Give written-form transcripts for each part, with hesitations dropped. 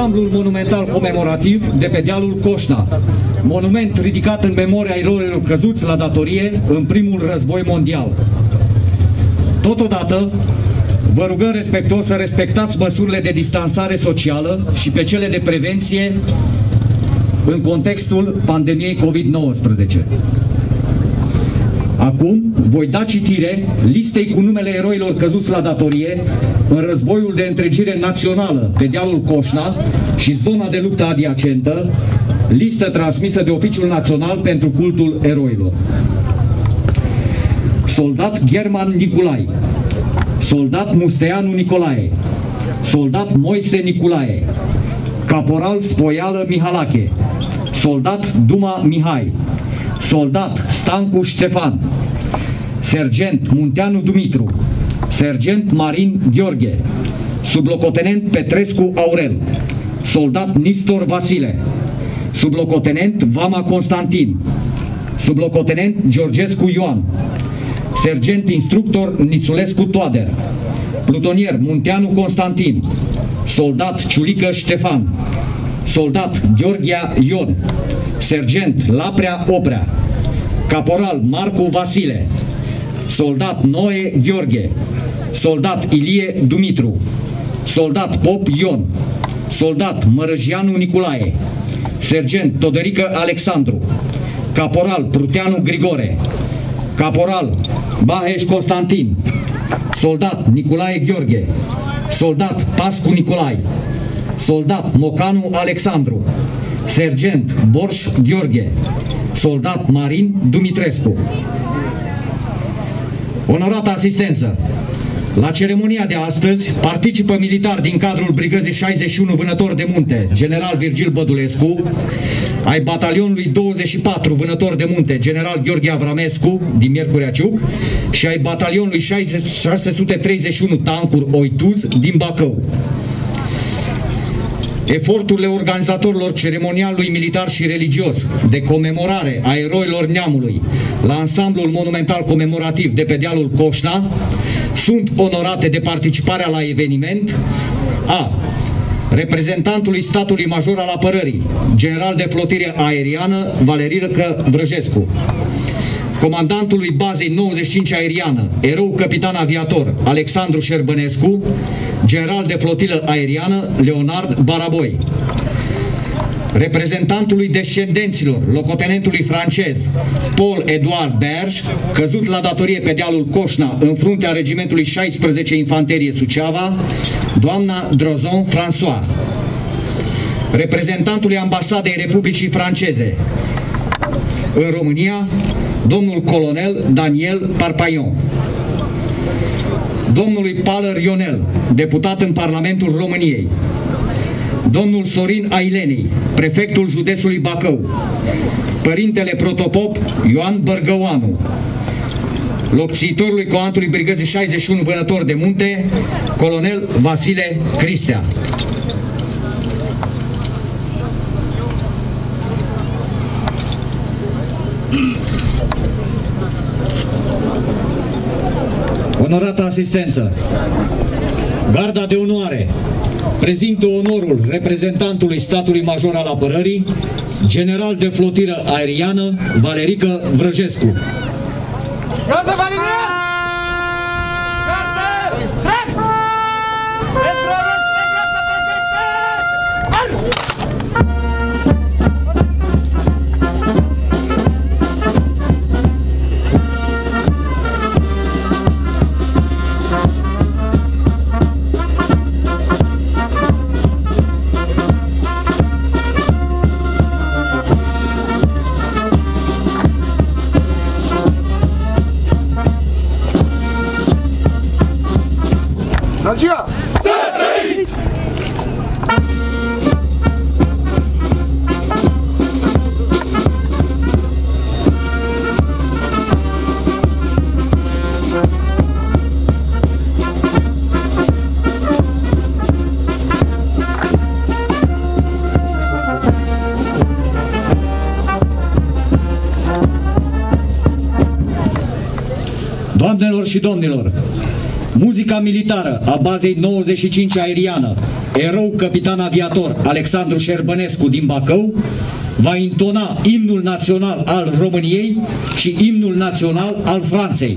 ansamblul monumental comemorativ de pe dealul Coșna, monument ridicat în memoria eroilor căzuți la datorie în primul război mondial. Totodată, vă rugăm respectuos să respectați măsurile de distanțare socială și pe cele de prevenție în contextul pandemiei COVID-19. Acum voi da citire listei cu numele eroilor căzuți la datorie în războiul de întregire națională pe dealul Coșna și zona de luptă adiacentă, listă transmisă de Oficiul Național pentru Cultul Eroilor. Soldat German Niculai, soldat Musteanu Nicolae, soldat Moise Niculae, caporal Spoială Mihalache, soldat Duma Mihai, soldat Stancu Ștefan, sergent Munteanu Dumitru, sergent Marin Gheorghe, sublocotenent Petrescu Aurel, soldat Nistor Vasile, sublocotenent Vama Constantin, sublocotenent Georgescu Ioan, sergent instructor Nițulescu Toader, plutonier Munteanu Constantin, soldat Ciulică Ștefan, soldat Gheorghia Ion, sergent Laprea Oprea, caporal Marcu Vasile, soldat Noe Gheorghe, soldat Ilie Dumitru, soldat Pop Ion, soldat Mărăjianu Niculae, sergent Todorică Alexandru, caporal Pruteanu Grigore, caporal Baheș Constantin, soldat Niculae Gheorghe, soldat Pascu Nicolae, soldat Mocanu Alexandru, sergent Borș Gheorghe, soldat Marin Dumitrescu. Onorată asistență! La ceremonia de astăzi participă militari din cadrul Brigăzii 61 Vânători de Munte, general Virgil Bădulescu, ai batalionului 24 Vânători de Munte, general Gheorghe Avramescu, din Miercurea Ciuc, și ai batalionului 631 Tancuri Oituz, din Bacău. Eforturile organizatorilor ceremonialului militar și religios de comemorare a eroilor neamului la ansamblul monumental comemorativ de pe dealul Coșna sunt onorate de participarea la eveniment a reprezentantului statului major al apărării, general de flotire aeriană Valerică Vrăjescu, comandantului bazei 95 aeriană, erou capitan aviator Alexandru Șerbănescu, general de flotilă aeriană Leonard Baraboi, reprezentantului descendenților locotenentului francez Paul-Edouard Berge, căzut la datorie pe dealul Coșna în fruntea regimentului 16 Infanterie Suceava, doamna Drozon François, reprezentantului ambasadei Republicii Franceze în România, domnul colonel Daniel Parpaion, domnului Palăr Ionel, deputat în Parlamentul României, domnul Sorin Ailenei, prefectul județului Bacău, părintele protopop Ioan Bărgăoanu, locțiitorului comandantului Brigăzii 61 Vânători de Munte, colonel Vasile Cristea. Onorată asistență, Garda de Onoare prezintă onorul reprezentantului statului major al apărării, general de flotiră aeriană Valerică Vrăjescu. Gardă, Valerică! Nația! Să trăiți! Doamnelor și domnilor, muzica militară a bazei 95 aeriană erou capitan aviator Alexandru Șerbănescu din Bacău, va intona imnul național al României și imnul național al Franței.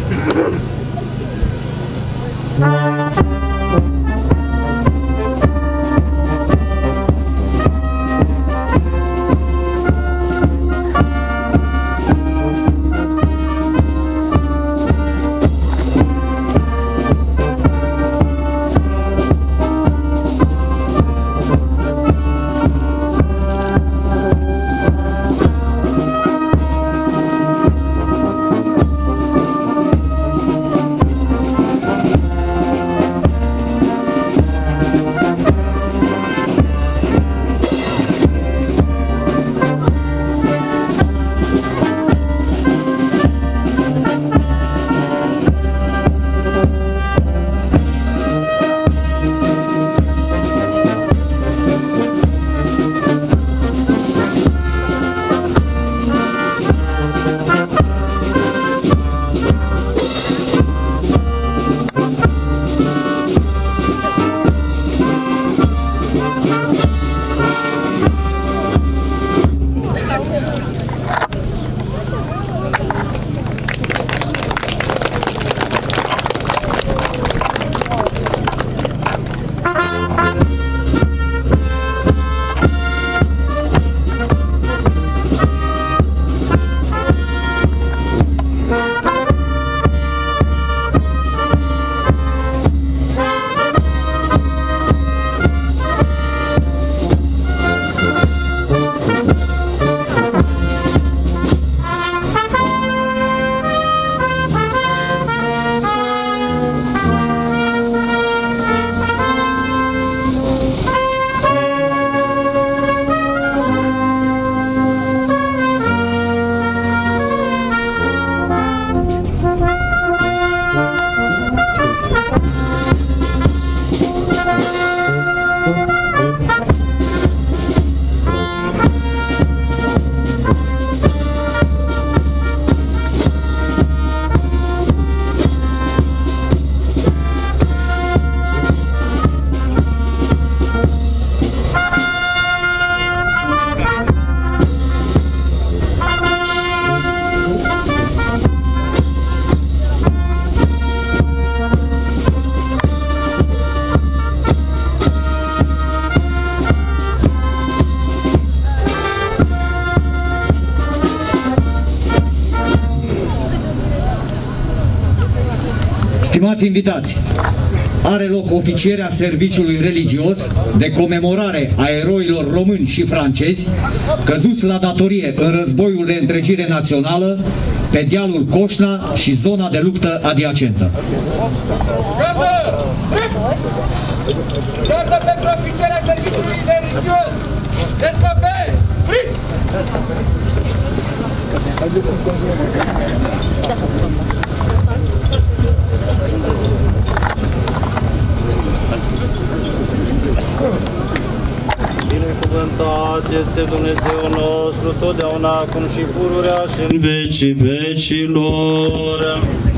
Stimați invitați, are loc oficierea serviciului religios de comemorare a eroilor români și francezi căzuți la datorie în războiul de întregire națională pe dealul Coșna și zona de luptă adiacentă. Gardă pentru oficierea serviciului religios! SKP! Binecuvântat este Dumnezeu nostru, totdeauna, acum și pururea și în vecii vecilor.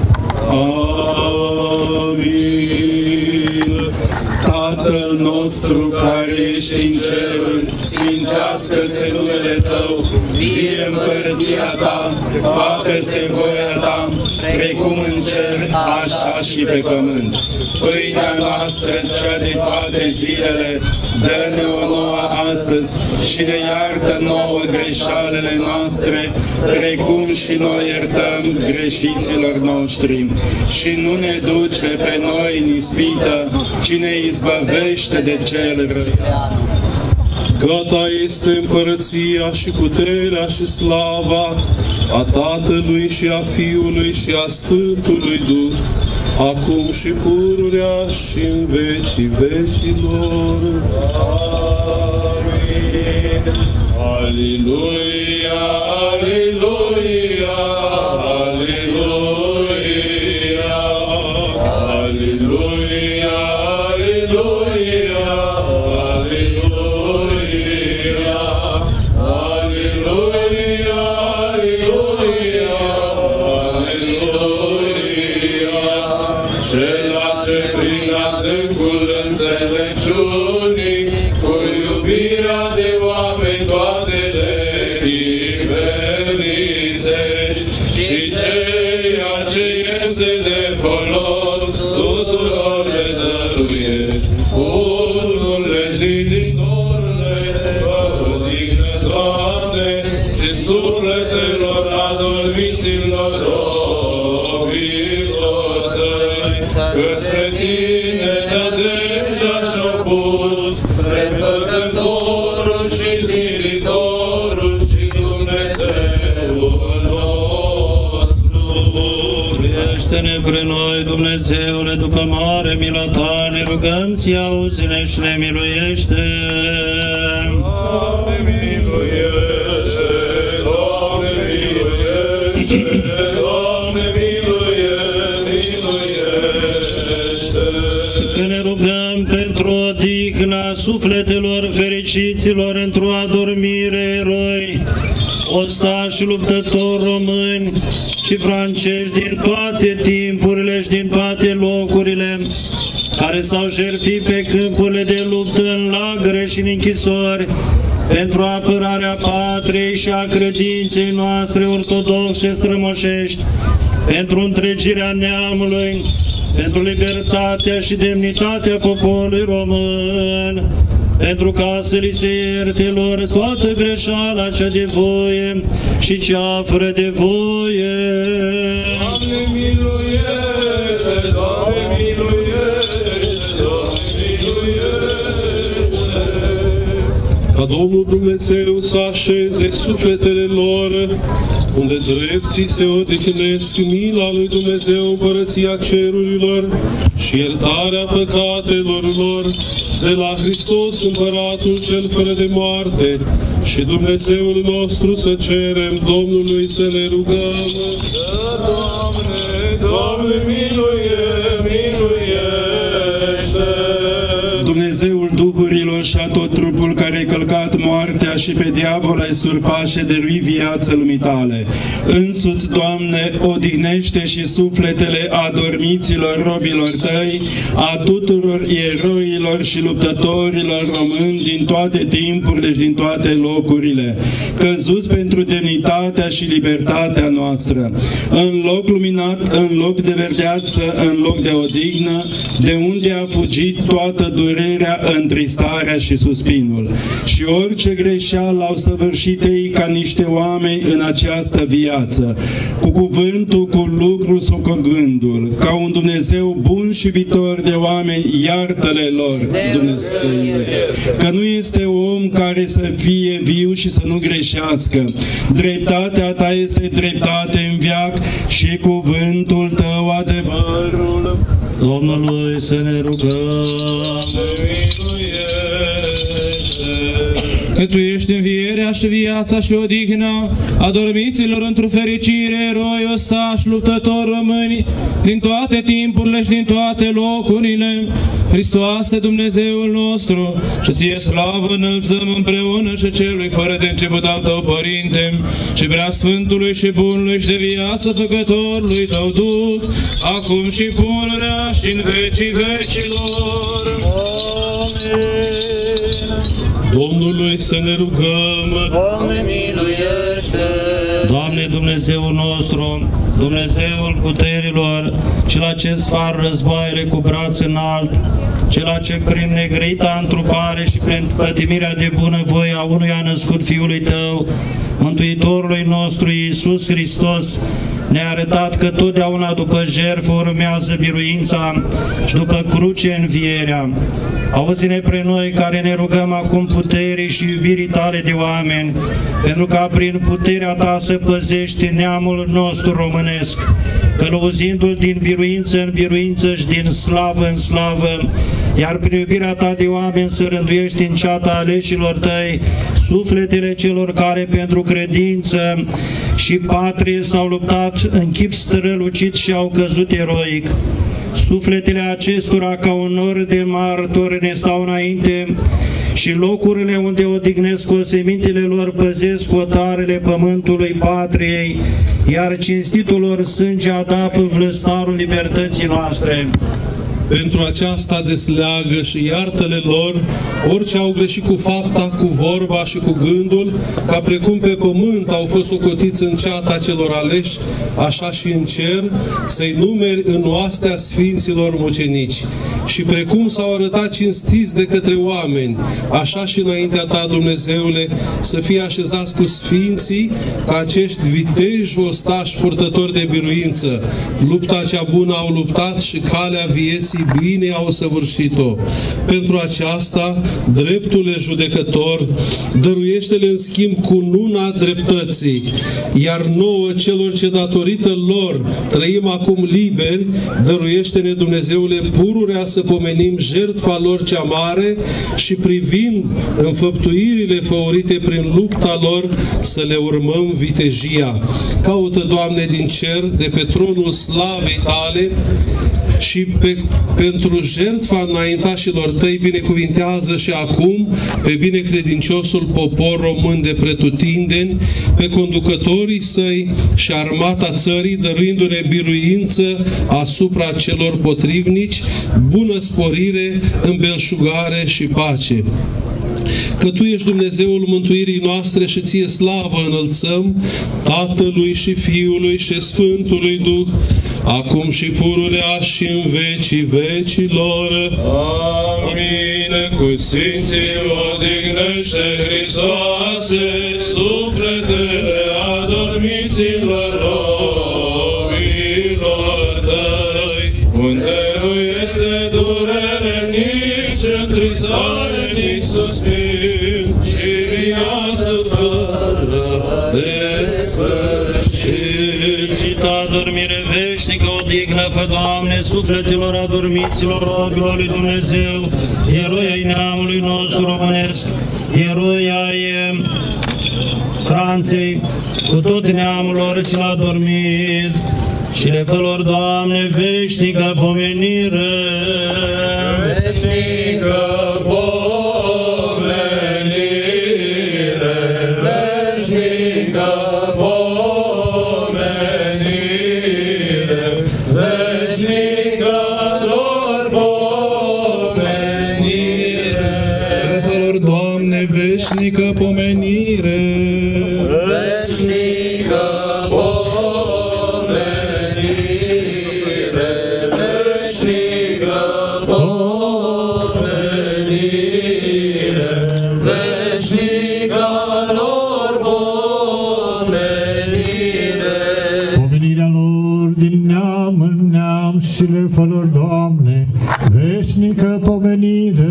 Amin. Tatăl nostru care ești în ceruri, sfințească-se numele Tău, vie împărăția Ta, facă-se voia Ta, precum în cer, așa și pe pământ. Pâinea noastră, cea de toate zilele, dă-ne-o nouă astăzi și ne iartă nouă greșalele noastre, precum și noi iertăm greșiților noștri. Și nu ne duce pe noi în ispită, ci ne izbăvește de cel rău. Că Ta este împărăția și puterea și slava a Tatălui și a Fiului și a Sfântului Duh, acum și pururea și în vecii vecilor. Amin. Aleluia, aleluia, aleluia, aleluia, aleluia, aleluia, aleluia, aleluia, cel ce prin adâncul înțelepciunii iubirea de oameni toate le liberlizești și ceea ce este de folos tuturor le dăruiești. Unule ziditorule, odihnă, Doamne, și sufletelor adormiților robilor Tăi, că spre Tine nădejdea și-o pus, spre Făcătorul și Ziditorul și Dumnezeul nostru. Miluiește-ne pre noi, Dumnezeule, după mare mila Ta, ne rugăm, Ți auzi-ne și ne miluiește. Doamne, miluiește! Doamne, miluiește! Doamne, miluiește! Că ne rugăm pentru odihna sufletelor fericiților într-o adormire eroi, ostași luptători români și francezi din toate timpurile și din toate locurile, care s-au jertfit pe câmpurile de luptă, în lagăre și în închisori, pentru apărarea patriei și a credinței noastre ortodoxe strămoșești, pentru întregirea neamului, pentru libertatea și demnitatea poporului român, pentru ca să li se ierte lor toată greșeala cea de voie și cea fără de voie. Doamne, miluiește! Doamne, miluiește! Doamne, miluiește! Ca Domnul Dumnezeu să așeze sufletele lor, unde drepții se odihnesc, mila lui Dumnezeu, împărăția cerurilor și iertarea păcatelor lor, de la Hristos, Împăratul cel fără de moarte, și Dumnezeul nostru să cerem Domnului să ne rugăm. Doamne, Doamne, miluiește! Dumnezeul duhurilor și a tot trupul care ai călcat moartea și pe diavol ai surpat și dărui viață lumii Tale. Însuți, Doamne, odihnește și sufletele adormiților robilor Tăi, a tuturor eroilor și luptătorilor români din toate timpurile și din toate locurile, căzuți pentru demnitatea și libertatea noastră, în loc luminat, în loc de verdeață, în loc de odihnă, de unde a fugit toată durerea, întristarea și suspinul. Și orice greșeală au săvârșit ei ca niște oameni în această viață, cu cuvântul, cu lucrul sau cu gândul, ca un Dumnezeu bun și iubitor de oameni, iartă-le lor, Dumnezeule, că nu este om care să fie viu și să nu greșească. Dreptatea Ta este dreptate în veac și cuvântul Tău adevărul. Domnului să ne rugăm. Că Tu ești învierea și viața și odihna adormiților într-o fericire, eroi, ostași, luptători români, din toate timpurile și din toate locurile. Hristoase, Dumnezeul nostru, și Ție slavă înălțăm împreună și Celui fără de început al Tău, Părinte, și Preasfântului și Bunului și de viață Făcătorului Tău Duh, acum și pururea și în vecii vecilor. Amin. Domnului să ne rugăm. Doamne, miluiește! Doamne, Dumnezeul nostru, Dumnezeul puterilor, Cel ce sfar războaiele cu braț înalt, Cel ce prin negrita întrupare și prin pătimirea de bunăvoie a unui a născut Fiului Tău, Mântuitorului nostru Iisus Hristos, ne-a arătat că totdeauna după jertfă urmează biruința și după cruce învierea. Auzi-ne pre noi care ne rugăm acum puterii și iubirii Tale de oameni, pentru ca prin puterea Ta să păzești neamul nostru românesc, călăuzindu-l din biruință în biruință și din slavă în slavă, iar prin iubirea Ta de oameni să rânduiești în ceata aleșilor Tăi sufletele celor care pentru credință și patrie s-au luptat în chip strălucit și au căzut eroic. Sufletele acestora ca un nor de martori ne stau înainte și locurile unde odihnesc osemintele lor păzesc otarele pământului patriei, iar cinstitul lor sânge adapă vlăstarul libertății noastre. Pentru aceasta desleagă și iartă-le lor orice au greșit cu fapta, cu vorba și cu gândul, ca precum pe pământ au fost socotiți în ceata celor aleși, așa și în cer, să-i numeri în oastea sfinților mucenici. Și precum s-au arătat cinstiți de către oameni, așa și înaintea ta, Dumnezeule, să fie așezați cu sfinții, ca acești viteji ostași purtători de biruință. Lupta cea bună au luptat și calea vieții bine au săvârșit-o. Pentru aceasta, dreptule judecător, dăruiește-le în schimb cununa dreptății, iar nouă, celor ce datorită lor trăim acum liberi, dăruiește-ne, Dumnezeule, pururea să pomenim jertfa lor cea mare și privind înfăptuirile făurite prin lupta lor, să le urmăm vitejia. Caută, Doamne, din cer, de pe tronul slavei tale, și pentru jertfa înaintașilor tăi binecuvintează și acum pe binecredinciosul popor român de pretutindeni, pe conducătorii săi și armata țării, dăruindu-ne biruință asupra celor potrivnici, bună sporire, îmbelșugare și pace. Că Tu ești Dumnezeul mântuirii noastre și Ție slavă înălțăm, Tatălui și Fiului și Sfântului Duh, acum și pururea și în vecii vecilor. Amin. Cu Sfinții odihnește, Hristoase, sufletele adormiților robilor Tăi, unde nu este durere, nici întristare, nici suspin, și viață fără de sfârșit. Și Ta dormire veșnică, odihnă, fă, Doamne, sufletelor adormiților robilor lui Dumnezeu, eroi ai neamului nostru românesc, eroi ai Franței, cu tot neamul lor ce l-a dormit, și le fă lor, Doamne, veșnică pomenire. Veșnică pomenire, veșnică pomenire, veșnică lor pomenire. Și le fă lor, Doamne, veșnică pomenire. Veșnică pomenire, veșnică pomenire, veșnică lor pomenire. Pomenirea lor din neam în neam și le fă lor, Doamne, veșnică pomenire.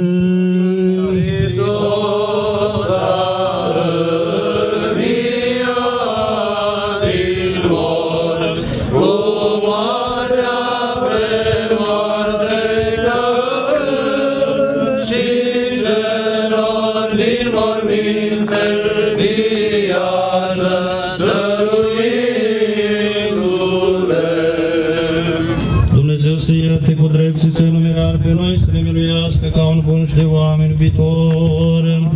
Dumnezeu să ierte cu drept și să numerească pe noi, să ne miluiască ca un bun și de oameni iubitor.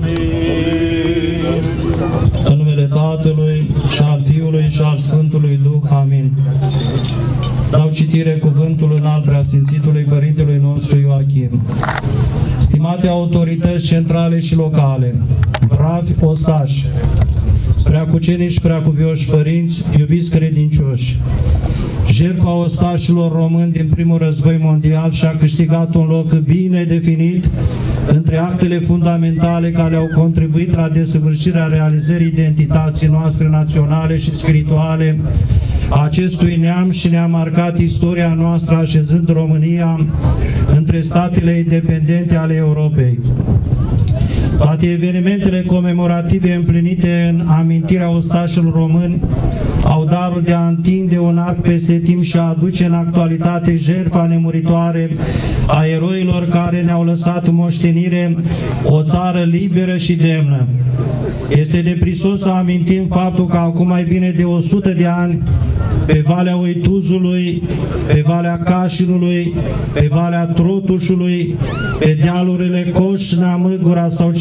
În numele Tatălui și al Fiului și al Sfântului Duh. Amin. Dau citire cuvântul înalt preasfințitului Părintelui nostru Ioachim. Stimate autorități centrale și locale, bravi ostași, preacuceniși, preacuvioși părinți, iubiți credincioși, jertfa ostașilor români din primul război mondial și-a câștigat un loc bine definit între actele fundamentale care au contribuit la desăvârșirea realizării identității noastre naționale și spirituale a acestui neam și ne-a marcat istoria noastră așezând România între statele independente ale Europei. Toate evenimentele comemorative împlinite în amintirea ostașilor români au darul de a întinde un arc peste timp și a aduce în actualitate jertfa nemuritoare a eroilor care ne-au lăsat în moștenire o țară liberă și demnă. Este de prisos să amintim faptul că acum mai bine de 100 de ani, pe Valea Uituzului, pe Valea Cașinului, pe Valea Trotușului, pe dealurile Coșna, Mâgura sau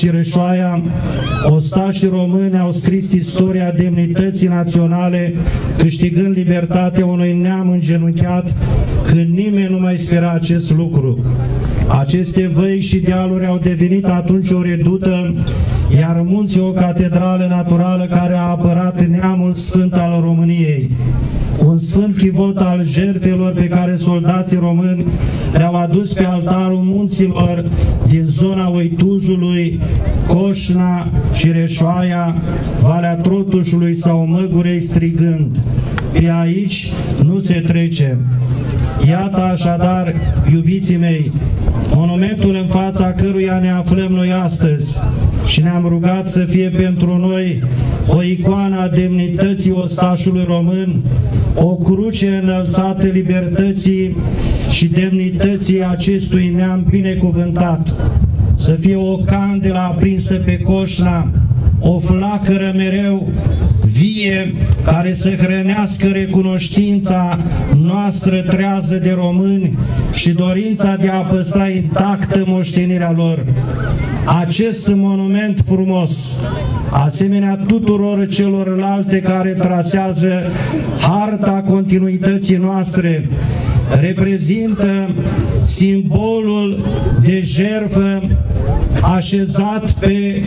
Reșoaia, ostașii români au scris istoria demnității naționale, câștigând libertatea unui neam îngenunchiat când nimeni nu mai spera acest lucru. Aceste văi și dealuri au devenit atunci o redută, iar munții o catedrală naturală care a apărat neamul sfânt al României. Un sfânt chivot al jertfelor pe care soldații români le-au adus pe altarul munților din zona Uituzului, Coșna și Reșoaia, Valea Trotușului sau Măgurei, strigând: pe aici nu se trece. Iată așadar, iubiții mei, monumentul în fața căruia ne aflăm noi astăzi și ne-am rugat să fie pentru noi o icoană a demnității ostașului român, o cruce înălțată libertății și demnității acestui neam binecuvântat, să fie o candelă aprinsă pe Coșna, o flacără mereu vie care să hrănească recunoștința noastră trează de români și dorința de a păstra intactă moștenirea lor. Acest monument frumos, asemenea tuturor celorlalte care trasează harta continuității noastre, reprezintă simbolul de jertfă așezat pe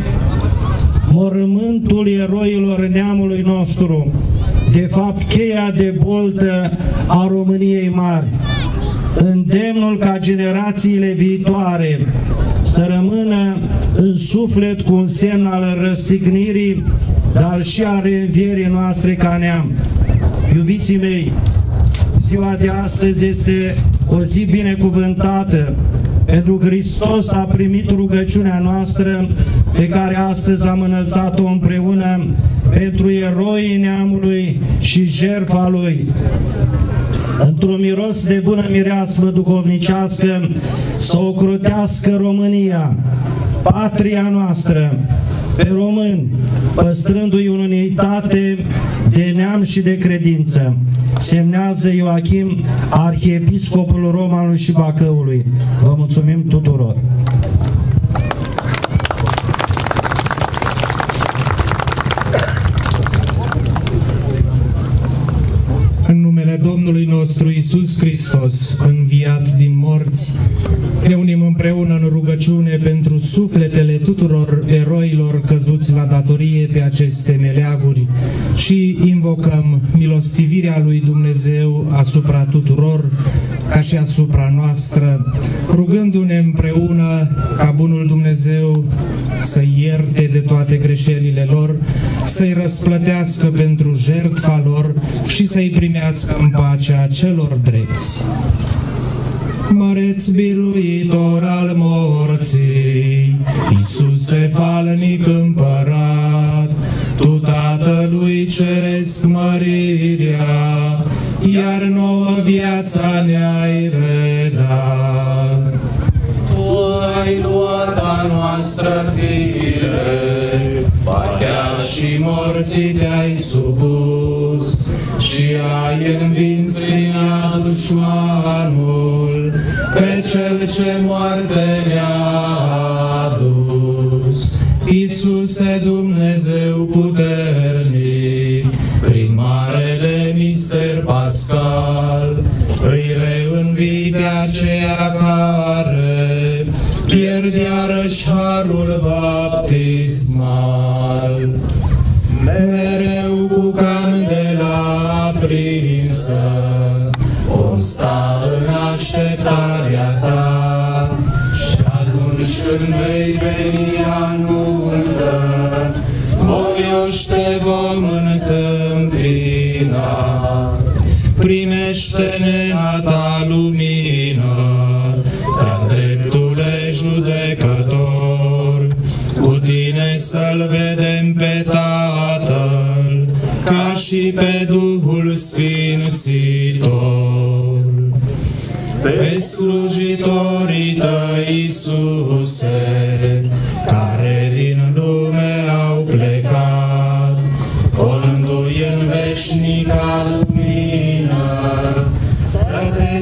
mormântul eroilor neamului nostru, de fapt cheia de boltă a României mari. Îndemnul ca generațiile viitoare să rămână în suflet cu un semn al răstignirii, dar și a reînvierii noastre ca neam. Iubiții mei, ziua de astăzi este o zi binecuvântată, pentru că Hristos a primit rugăciunea noastră pe care astăzi am înălțat-o împreună pentru eroii neamului și jertfa lui. Într-un miros de bună mireasmă duhovnicească să ocrotească România, patria noastră, pe români, păstrându-i unitate de neam și de credință. Semnează Ioachim, arhiepiscopul Romanului și Bacăului. Vă mulțumim tuturor! În numele Domnului nostru Iisus Hristos, înviat din morți, ne unim împreună în rugăciune pentru sufletele tuturor eroilor căzuți la datorie pe aceste meleaguri și invocăm milostivirea lui Dumnezeu asupra tuturor, ca și asupra noastră, rugându-ne împreună ca bunul Dumnezeu să ierte de toate greșelile lor, să-i răsplătească pentru jertfa lor și să-i primească în pacea celor drepți. Măreț biruitor al morții, Iisuse falnic împărat, Tu Tatălui ceresc mărirea, iar nouă viața ne-ai redat. Tu ai luat a noastră fire, ba chiar și morții te-ai supus, și ai învins prin ea dușmanul, pe cel ce moarte ne-a adus. Iisuse Dumnezeu puternic, prin marele mister pascal, îi reînvii pe aceea care pierdeară harul baptismal. Mereu cu candela aprinsă, vom sta în așteptarea ta, și atunci când vei veni a nuntă, voioși te vom întâmpina. Primește-ne în a ta lumină, prea dreptule judecător, cu tine să-L vedem pe Tatăl, ca și pe Duhul Sfințitor. Pe slujitorii tăi, Iisuse, care din lume au plecat, colându-i în veșnica lumină, să te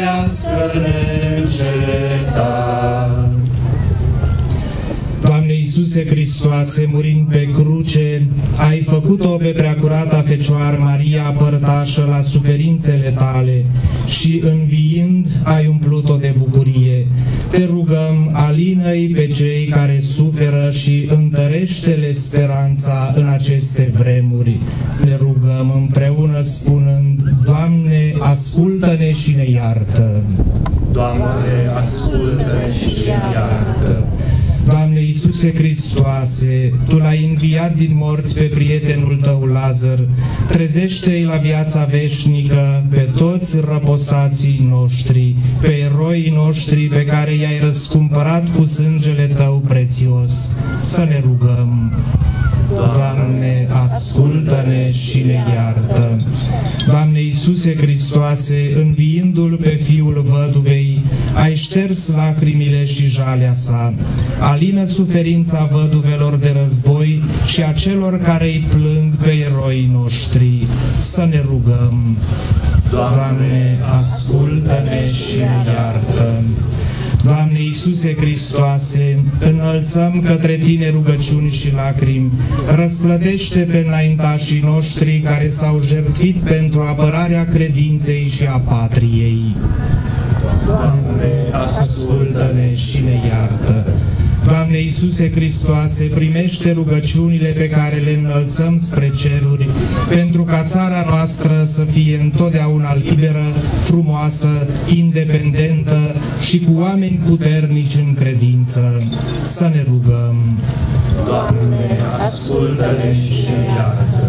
slăvească neîncetat. Doamne Iisuse Iisuse Hristoase, murind pe cruce, ai făcut-o pe Preacurata Fecioară Maria părtașă la suferințele tale și înviind ai umplut-o de bucurie. Te rugăm, alină-i pe cei care suferă și întărește-le speranța în aceste vremuri. Ne rugăm împreună spunând: Doamne, ascultă-ne și ne iartă! Doamne, ascultă-ne și ne iartă! Doamne Iisuse Hristoase, Tu l-ai înviat din morți pe prietenul Tău Lazar, trezește-i la viața veșnică pe toți răposații noștri, pe eroii noștri pe care i-ai răscumpărat cu sângele Tău prețios. Să ne rugăm. Doamne, ascultă-ne și ne iartă! Doamne Iisuse Hristoase, înviindu-L pe Fiul Văduvei, ai șters lacrimile și jalea sa. Alină suferința văduvelor de război și a celor care îi plâng pe eroii noștri. Să ne rugăm. Doamne, ascultă-ne și ne iartă! Doamne Iisuse Hristoase, înălțăm către Tine rugăciuni și lacrimi, răsplătește pe înaintașii noștri care s-au jertfit pentru apărarea credinței și a patriei. Doamne, ascultă-ne și ne iartă! Doamne Iisuse Hristoase, primește rugăciunile pe care le înălțăm spre ceruri, pentru ca țara noastră să fie întotdeauna liberă, frumoasă, independentă și cu oameni puternici în credință. Să ne rugăm. Doamne, ascultă-ne și ne iartă!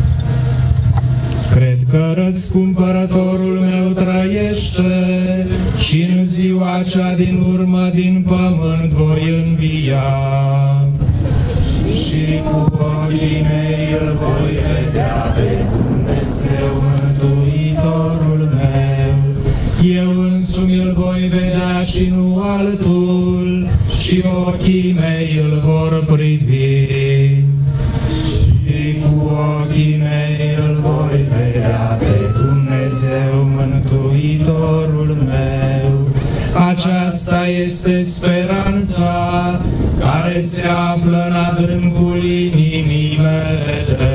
Cred că Răscumpărătorul meu trăiește și în ziua cea din urmă din pământ voi învia. Și cu ochii mei îl voi vedea pe Dumnezeu Mântuitorul meu. Eu însumi îl voi vedea și nu altul, și ochii mei îl vor privi. Și cu ochii mei îl voi vedea pe Dumnezeu Mântuitorul meu. Aceasta este speranța care se află în adâncul inimii mele.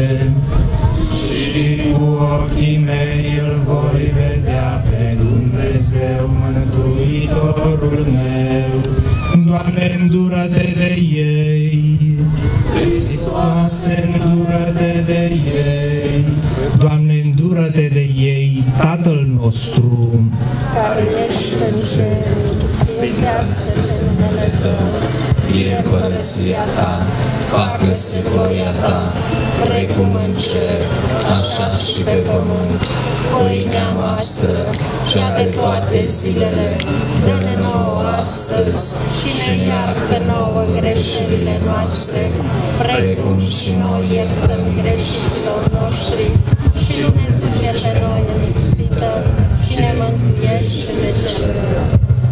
Și cu ochii mei îl voi vedea pe Dumnezeu Mântuitorul meu. Doamne, îndură-te de ei! Hristoase, îndură-te de ei! Doamne, îndură-te de ei, Tatăl nostru, care ești în cer, sfințească-se numele Tău, fie împărăția Ta, facă-se voia Ta, precum în cer, așa și pe pământ. Pâinea noastră, cea de toate zilele, dă-ne nouă astăzi și ne iartă nouă greșelile noastre, precum și noi iertăm greșiților noștri, și nu ne duce pe noi în ispită, ci ne mântuiește de cel rău.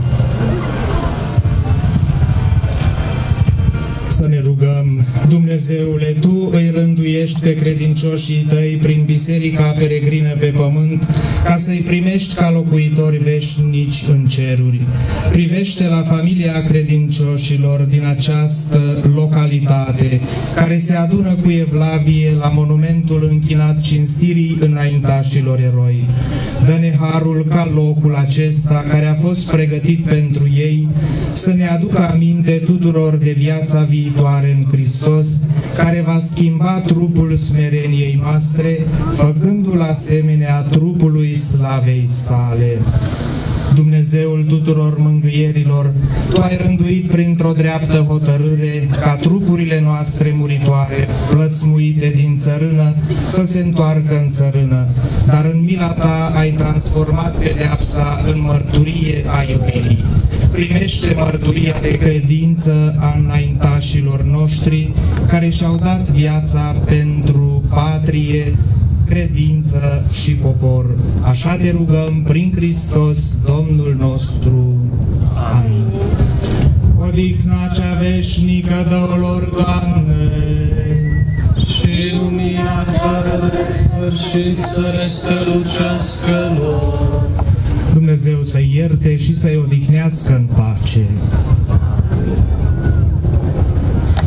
Să ne rugăm. Dumnezeule, Tu îi rânduiești pe credincioșii Tăi prin biserica peregrină pe pământ, ca să-i primești ca locuitori veșnici în ceruri. Privește la familia credincioșilor din această localitate, care se adună cu evlavie la monumentul închinat cinstirii înaintașilor eroi. Dă-ne harul ca locul acesta, care a fost pregătit pentru ei, să ne aducă aminte tuturor de viața viitoare în Hristos, care va schimba trupul smereniei noastre, făcându-l asemenea trupului slavei sale. Dumnezeul tuturor mângâierilor, Tu ai rânduit printr-o dreaptă hotărâre ca trupurile noastre muritoare, plăsmuite din țărână, să se întoarcă în țărână, dar în mila Ta ai transformat pedeapsa în mărturie a iubirii. Primește mărturia de credință a înaintașilor noștri, care și-au dat viața pentru patrie, credință și popor. Așa Te rugăm prin Hristos, Domnul nostru. Amin. Odihna cea veșnică dă-o lor, Doamne, și lumina cea de sfârșit să le strălucească lor. Dumnezeu să-i ierte și să-i odihnească în pace.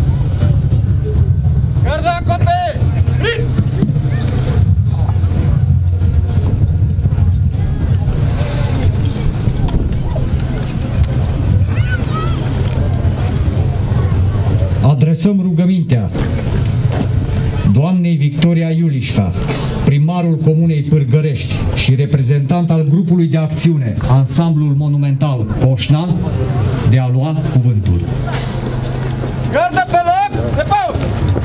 doamnei Victoria Iulișca, primarul Comunei Pârgărești și reprezentant al grupului de acțiune Ansamblul Monumental Coșna, de a lua cuvântul. Gardă pe loc, se pauză!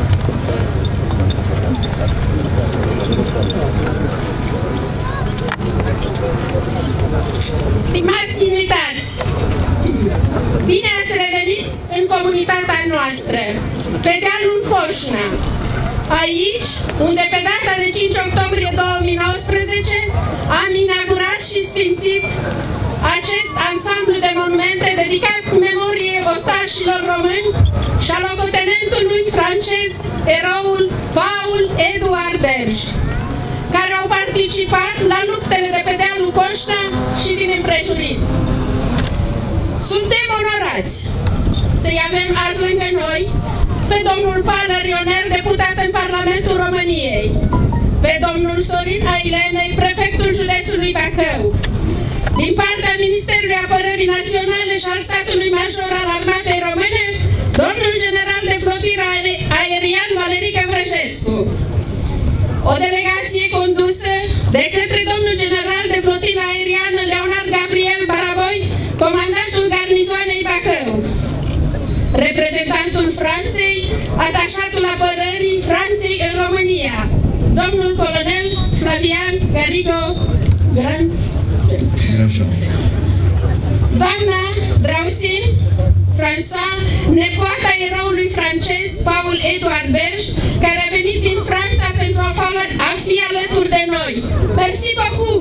Stimați invitați, bine ați revenit în comunitatea noastră, pe dealul Coșna, aici unde pe data de 5 octombrie 2019 am inaugurat și sfințit acest ansamblu de monumente dedicat memoriei ostașilor români și a locotenentului francez, eroul Paul Eduard Berge, care au participat la luptele de pe dealul Coșna și din împrejurim. Suntem onorați să-i avem azi lângă noi pe domnul Paul Rionel, deputat în Parlamentul României, pe domnul Sorin Ailenei, prefectul județului Bacău, din partea Ministerului Apărării Naționale și al statului major al Armatei Române, domnul general de flotiră aerian Valerică Vrăjescu. O delegație condusă de către domnul general de flotilă aeriană Leonard Gabriel Baraboi, comandantul garnizoanei Bacău, reprezentantul Franței, atașatul apărării Franței în România, domnul colonel Flavian Garigo Grand, doamna Drausin François, nepoata eroului francez Paul Eduard Berge, care a venit din Franța pentru a fi alături de noi. Merci beaucoup!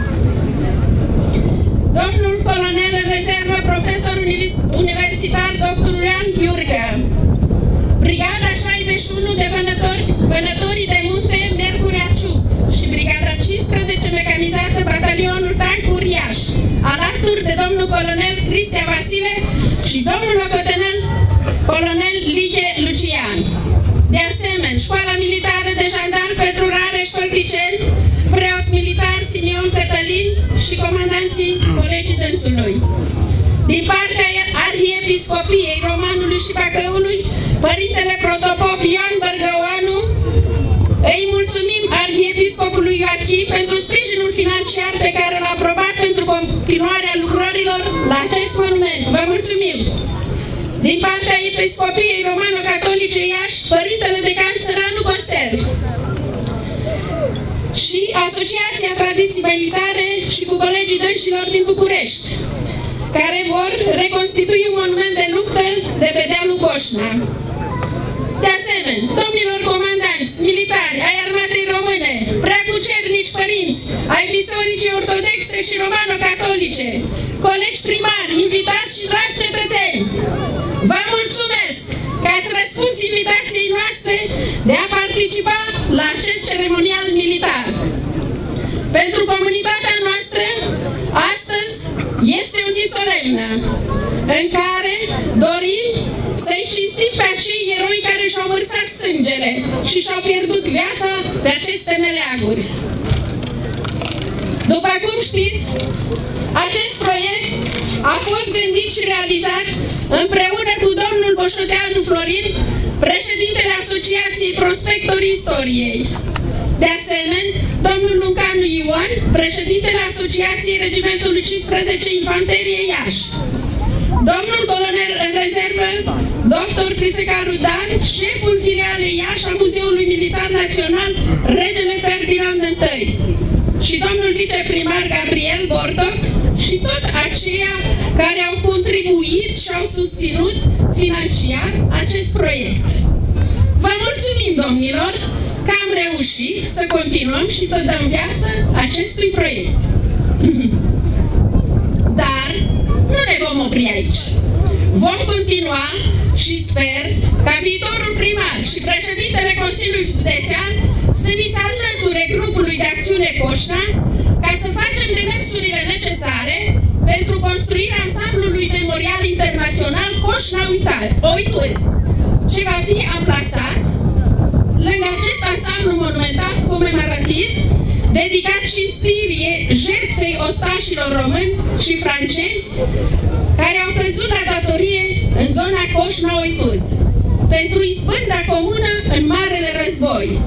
Domnul colonel în rezervă, profesor universitar dr. Ioan Ghiurcă, Brigada 61 de vânătorii de munte Mercurea Ciuc și Brigada 15 mecanizată Batalionul Tancuri Iași, alături de domnul colonel Cristia Vasile și domnul locotenent colonel Liche Lucian. De asemenea, Școala Militară de Jandarm Petru Rareș Fălticeni, preot militar Simion Cătălin și comandanții colegii dânsului. Din partea Arhiepiscopiei Romanului și Bacăului, Părintele Protopop Ioan Bărgăoanu, îi mulțumim Arhiepiscopului Ioachim pentru sprijinul financiar pe care l-a aprobat pentru continuarea lucrărilor la acest monument. Vă mulțumim! Din partea Episcopiei Romano-Catolice Iași, Părintele Decan Țăranu Costel și Asociația Tradiții Militare și cu colegii dânșilor din București, care vor reconstitui un monument de luptă de pe dealul Coșna. De asemenea, domnilor comandanți militari ai Armatei Române, preacucernici părinți, ai Bisericii Ortodoxe și Romano-Catolice, colegi primari, invitați și dragi cetățeni, vă mulțumesc că ați răspuns invitației noastre de a participa la acest ceremonial militar. Pentru comunitatea noastră, astăzi este o zi solemnă, în care dorim să-i cinstim pe acei eroi care și-au vărsat sângele și și-au pierdut viața pe aceste meleaguri. După cum știți, acest proiect a fost gândit și realizat împreună cu domnul Boșoteanu Florin, președintele Asociației Prospectorii Istoriei. De asemenea, domnul Luncanu Ioan, președintele Asociației Regimentului 15 Infanterie Iași. Domnul colonel în rezervă, dr. Crisecaru Dan, șeful filialei Iași a Muzeului Militar Național Regele Ferdinand I. Și domnul viceprimar Gabriel Bordoc și toți aceia care au contribuit și au susținut financiar acest proiect. Vă mulțumim, domnilor, că am reușit să continuăm și să dăm viață acestui proiect. Dar nu ne vom opri aici. Vom continua și sper ca viitorul primar și președintele Consiliului Județean să ni se alăture grupului de acțiune Coșna ca să facem demersurile necesare pentru construirea ansamblului memorial internațional Coșna Oituzi, ce va fi amplasat lângă acest ansamblu monumental comemorativ dedicat cinstirii jertfei ostașilor români și francezi care au căzut la datorie în zona Coșna-Oituzi pentru izbânda comună în Marele Război.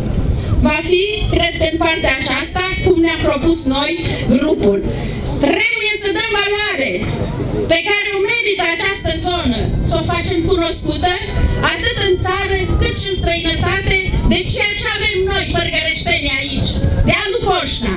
partea aceasta, cum ne-a propus noi grupul. Trebuie să dăm valoare pe care o merită această zonă, să o facem cunoscută, atât în țară, cât și în străinătate, de ceea ce avem noi, bărgăreșteni, aici, dealul Coșna.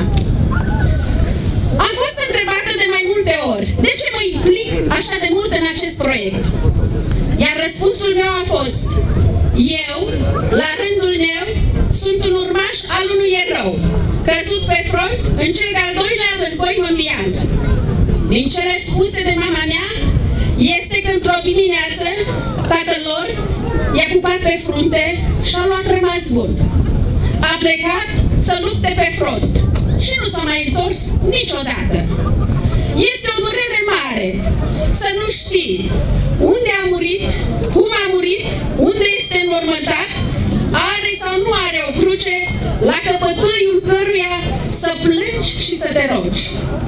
Am fost întrebată de mai multe ori, de ce mă implic așa de mult în acest proiect? Iar răspunsul meu a fost, eu, la rândul meu, sunt un urmaș al unui erou, căzut pe front în cel de-al doilea război mondial. Din cele spuse de mama mea, este că într-o dimineață, tatăl lor i-a pupat pe frunte și a luat rămas bun. A plecat să lupte pe front și nu s-a mai întors niciodată. Este o durere mare să nu știi unde a murit, cum a murit, unde este înmormântat, are sau nu are o cruce la căpătâiul căruia să plângi și să te rogi.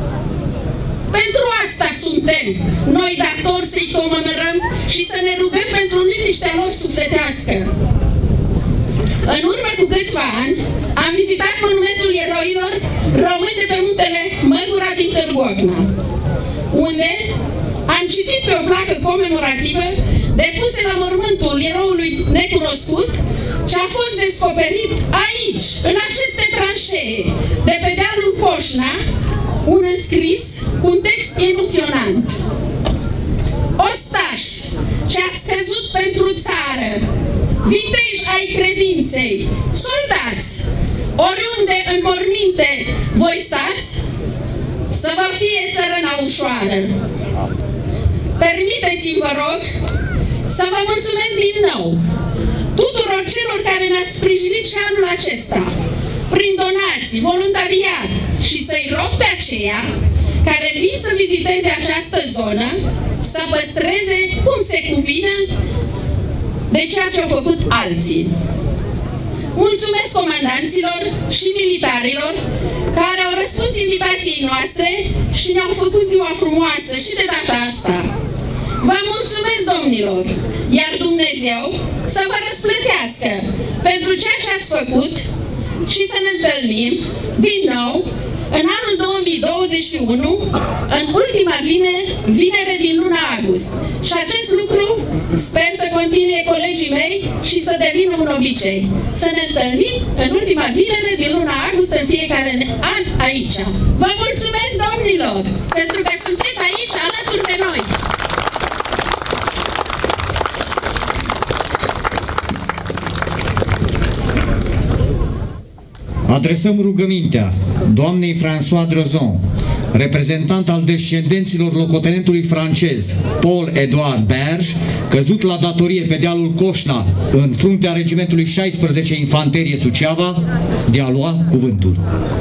Pentru asta suntem noi datori să-i comemorăm și să ne rugăm pentru liniștea lor sufletească. În urmă cu câțiva ani, am vizitat monumentul eroilor români de pe muntele Măgura din Târgu Ocna, unde am citit pe o placă comemorativă depuse la mormântul eroului necunoscut ce a fost descoperit aici, în aceste tranșee, de pe dealul Coșna, un înscris cu un text emoționant. Ostași ce ați căzut pentru țară, viteji ai credinței, soldați, oriunde în morminte voi stați, să vă fie țărâna ușoară. Permiteți-mi, vă rog, să vă mulțumesc din nou tuturor celor care ne-ați sprijinit și anul acesta, prin donații, voluntariat, și să-i rog pe aceia care vin să viziteze această zonă să păstreze cum se cuvine de ceea ce au făcut alții. Mulțumesc comandanților și militarilor care au răspuns invitației noastre și ne-au făcut ziua frumoasă și de data asta. Vă mulțumesc, domnilor, iar Dumnezeu să vă răsplătească pentru ceea ce ați făcut și să ne întâlnim din nou în anul 2021, în ultima vinere din luna august. Și acest lucru sper să continue colegii mei și să devină un obicei. Să ne întâlnim în ultima vinere din luna august în fiecare an aici. Vă mulțumesc, domnilor, pentru că sunteți aici alături de noi. Adresăm rugămintea doamnei François Drozon, reprezentant al descendenților locotenentului francez Paul-Edouard Berge, căzut la datorie pe dealul Coșna, în fruntea regimentului 16 Infanterie Suceava, de a lua cuvântul.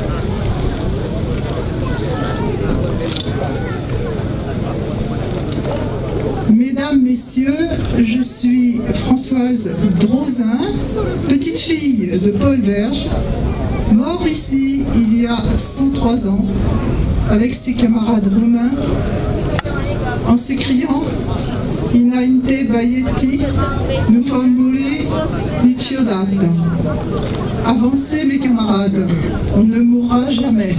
Mesdames, Messieurs, je suis Françoise Drozin, petite fille de Paul Berge, mort ici il y a 103 ans avec ses camarades roumains en s'écriant Înainte Băieții, nu vom muri niciodată. Avancez mes camarades, on ne mourra jamais.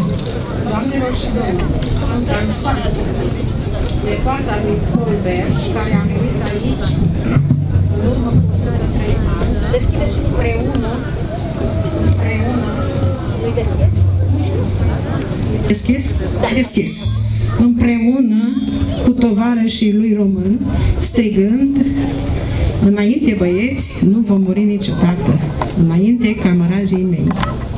De fata lui Paul Berge, care a murit aici în urmă cu 103 ani. Deschide și împreună. Îi deschis? Da. Deschis. Împreună cu tovarășii lui român, strigând, înainte băieți, nu vom muri niciodată. Înainte camarazii mei.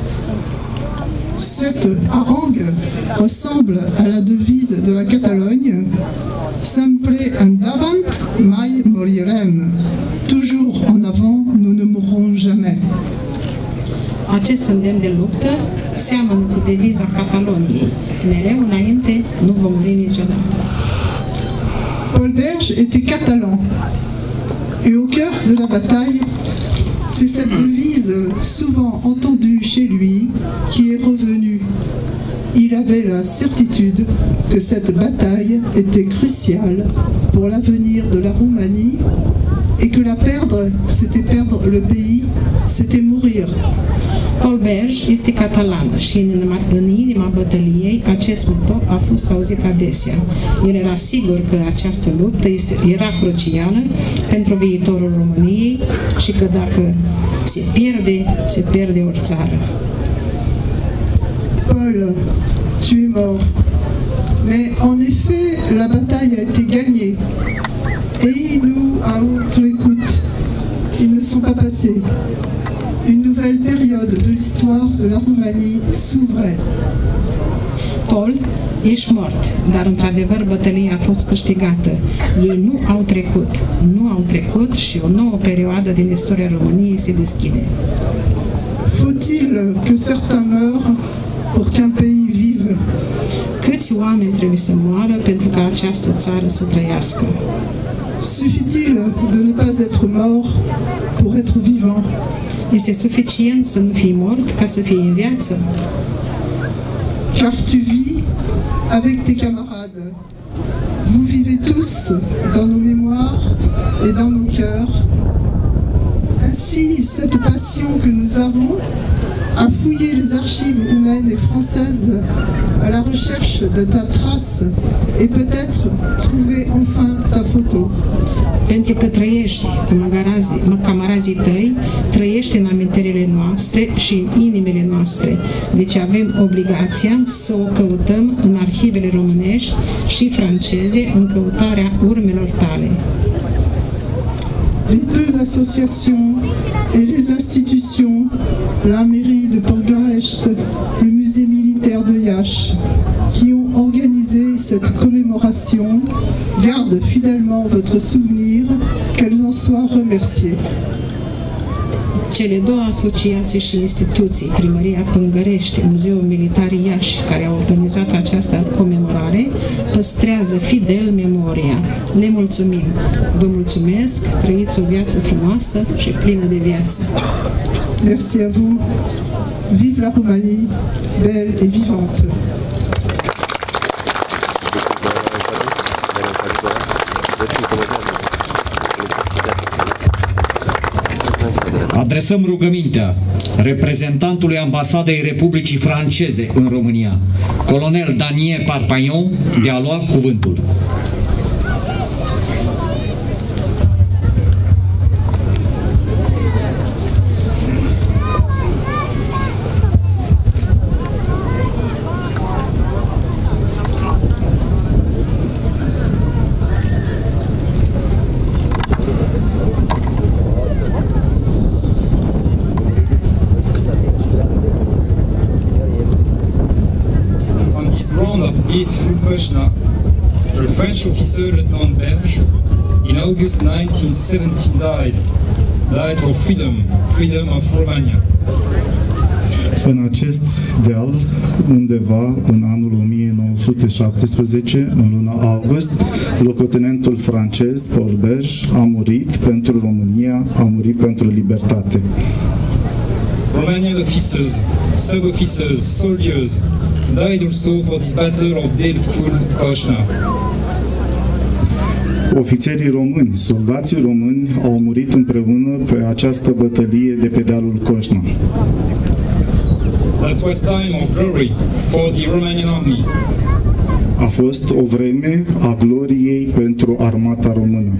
Cette harangue ressemble à la devise de la Catalogne, Sempre endavant, mai morirem. Toujours en avant, nous ne mourrons jamais. Acest îndemn de luptă seamănă cu deviza Cataloniei. Mereu înainte, nu vom muri niciodată. Paul Berge était catalan. Et au cœur de la bataille, c'est cette devise souvent entendue chez lui qui est revenue. Il avait la certitude que cette bataille était cruciale pour l'avenir de la Roumanie et que la perdre, c'était perdre le pays, c'était mourir. Paul Berge este catalan și în inima bătăliei acest moto a fost auzit adesea. El era sigur că această luptă era crucială pentru viitorul României și că dacă se pierde o țară. Paul, tu es mort. Mais en effet, la bataille a été gagnée. Et nous, à autre écoute, ils ne sont pas passés. Une nouvelle période de l'histoire de la Roumanie s'ouvrait. Paul, ești mort, dar într-adevăr bătălia a fost câștigată. Ei nu au trecut și o nouă perioadă din istoria României se deschide. Faut-il que certains meurent pour qu'un pays vive? Câți oameni trebuie să moară pentru ca această țară să trăiască? Suffit-il de ne pas être mort pour être vivant? Este suficient să nu fii mort ca să fii în viață? Car tu vis avec tes camarades. Vous vivez tous dans nos mémoires et dans nos cœurs. Ainsi, cette passion que nous avons à fouiller les archives roumaines et françaises à la recherche de ta trace et peut-être trouver enfin ta photo. Pentru că trăiești cu camarazii tăi, trăiești în amintirile noastre și în inimile noastre. Deci avem obligația să o căutăm în arhivele românești și franceze în căutarea urmelor tale. Les deux associations et les institutions, la mairie de Port-Garecht, le musée militaire de Iași, qui ont organisé cette commémoration, gardent fidèlement votre souvenir, qu'elles en soient remerciées. Cele două asociații și instituții, Primăria Pângărești, Muzeul Militar Iași, care au organizat această comemorare, păstrează fidel memoria. Le mulțumim! Vă mulțumesc, trăiți o viață frumoasă și plină de viață! Merci à vous! Vive la Roumanie, belle et vivante! Adresăm rugămintea reprezentantului Ambasadei Republicii Franceze în România, colonel Daniel Parpagnon, de a lua cuvântul. Kośna, the French officer Lieutenant Berge, in August 1917 died for freedom of Romania. În acest deal, undeva în anul 1917, în luna august, locotenentul francez Paul Berge a murit pentru România, a murit pentru libertate. Romanian officers, sub-officers, soldiers died also for this battle of Delcul Koșna. Ofițerii români, soldații români au murit împreună pe această bătălie de pe dealul Coșna. That was time of glory for the Romanian army. A fost o vreme a gloriei pentru armata română.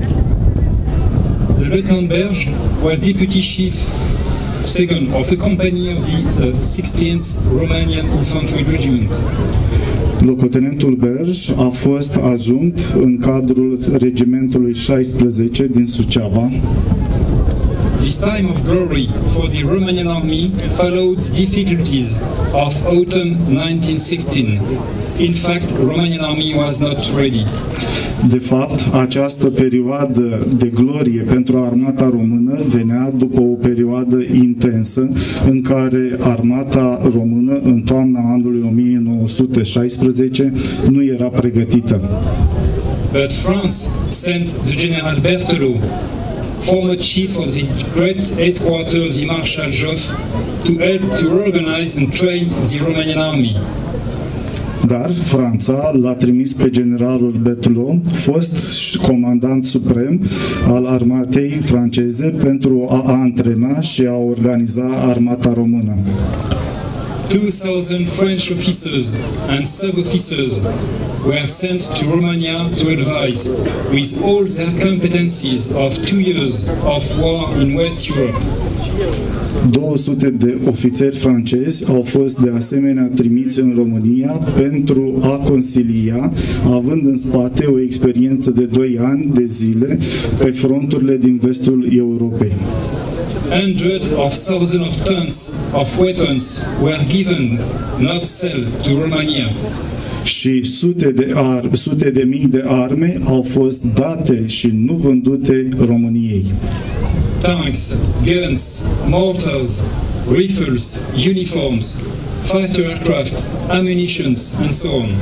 The Lieutenant Berge was deputy chief second of a company of the 16th Romanian Infantry Regiment. Locotenentul Berge a fost ajunct în cadrul regimentului 16 din Suceava. This time of glory for the Romanian army followed difficulties of autumn 1916. In fact, Romanian army was not ready. De fapt, această perioadă de glorie pentru armata română venea după o perioadă intensă în care armata română în toamna anului 1916 nu era pregătită. But France sent the General Berthelot, former chief of the great headquarters of the Marshal Joffre, to help to organize and train the Romanian army. Dar Franța l-a trimis pe generalul Berthelot, fost comandant suprem al armatei franceze, pentru a antrena și a organiza armata română. 2,000 French officers and sub-officers were sent to Romania to advise, with all their competencies of 2 years of war in West Europe. 200 de ofițeri francezi au fost de asemenea trimiți în România pentru a consilia, având în spate o experiență de 2 ani de zile pe fronturile din vestul Europei. Hundreds of thousands of tons of weapons were given, not sold, to Romania. Și sute de mii de arme au fost date și nu vândute României. Tanks, guns, mortars, rifles, uniforms, fighter aircraft, ammunitions, and so on.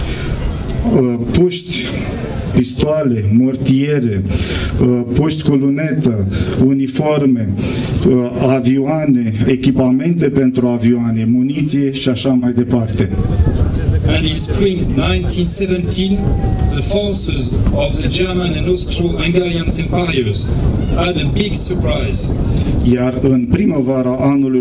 Puști, pistoale, mortiere, puști cu lunetă, uniforme, avioane, echipamente pentru avioane, muniție și așa mai departe. And in spring 1917, the forces of the German and Austro-Hungarian empires had a big surprise. Iar în primăvara anului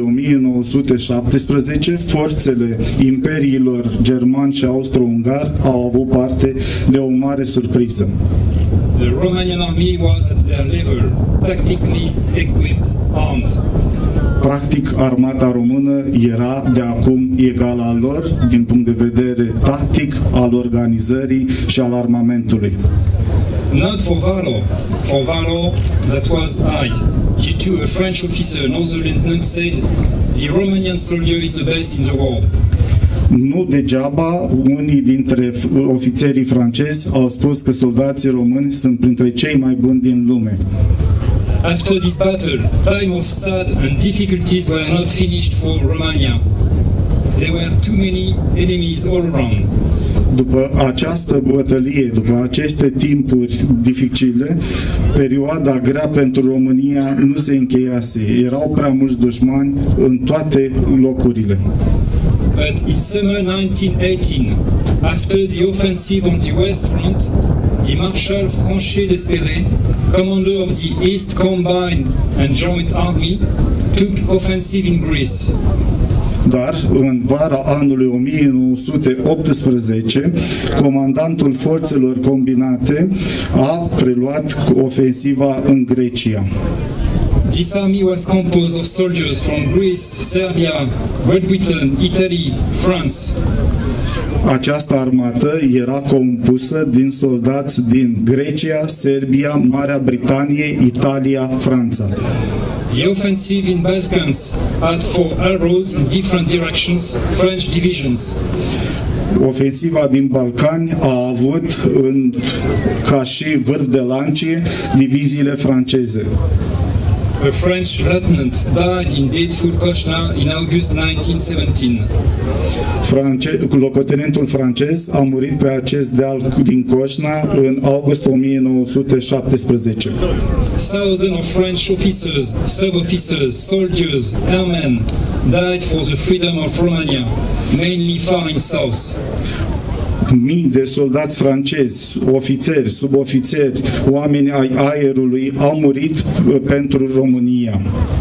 1917, forțele imperiilor german și austro-ungar au avut parte de o mare surpriză. The Romanian army was at their level, tactically equipped, armed. Practic, armata română era de acum egală al lor din punct de vedere tactic, al organizării și al armamentului. Not for valor that was high. Due to a French officer, another lieutenant said, "The Romanian soldier is the best in the world." Nu degeaba, unii dintre ofițerii francezi au spus că soldații români sunt printre cei mai buni din lume. After this battle, time of sad and difficulties were not finished for Romania. There were too many enemies all around. După această bătălie, după aceste timpuri dificile, perioada grea pentru România nu se încheiase. Erau prea mulți dușmani în toate locurile. But in summer 1918, after the offensive on the West Front, the Marshal Franchet d'Espéré, commander of the East Combined and Joint Army, took offensive in Greece. Dar, în vara anului 1918, comandantul forțelor combinate a preluat ofensiva în Grecia. This army was composed of soldiers from Greece, Serbia, Great Britain, Italy, France. Această armată era compusă din soldați din Grecia, Serbia, Marea Britanie, Italia, Franța. The offensive in Balkans had 4 arrows in different directions, French divisions. Ofensiva din Balcani a avut ca și vârf de lancie diviziile franceze. A French lieutenant died in Deadful, Koshna in August 1917. Locotenentul francez a murit pe acest deal din Koshna în august 1917. Thousands of French officers, sub-officers, soldiers, airmen died for the freedom of Romania, mainly far in south. Mii de soldați francezi, ofițeri, subofițeri, oameni ai aerului au murit pentru România.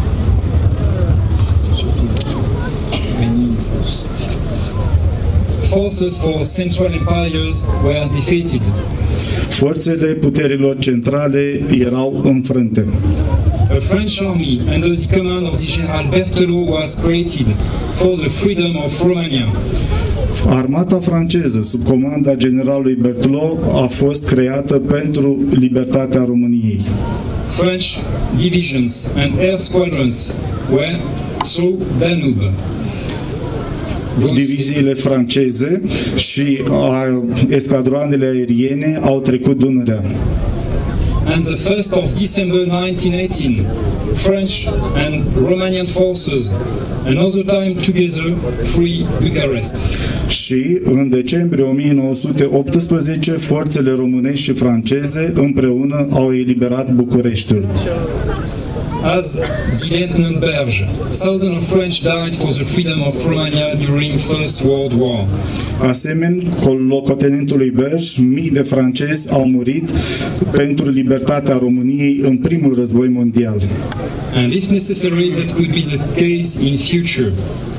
Forces for Central Empires were defeated. Forțele puterilor centrale erau înfrânte. A French army under the command of the General Berthelot was created for the freedom of Romania. Armata franceză, sub comanda generalului Berthelot, a fost creată pentru libertatea României. French divisions and air squadrons were through Danube. Diviziile franceze și escadroanele aeriene au trecut Dunărea. And the 1st of December 1918, French and Romanian forces another time together free Bucharest. Și în decembrie 1918, forțele românești și franceze împreună au eliberat Bucureștiul. As the Lieutenant Berge, thousands of French died for the freedom of Romania during First World War. Asemenea, locotenentului Berge, mii de francezi au murit pentru libertatea României în primul război mondial. And if necessary, that could be the case in future.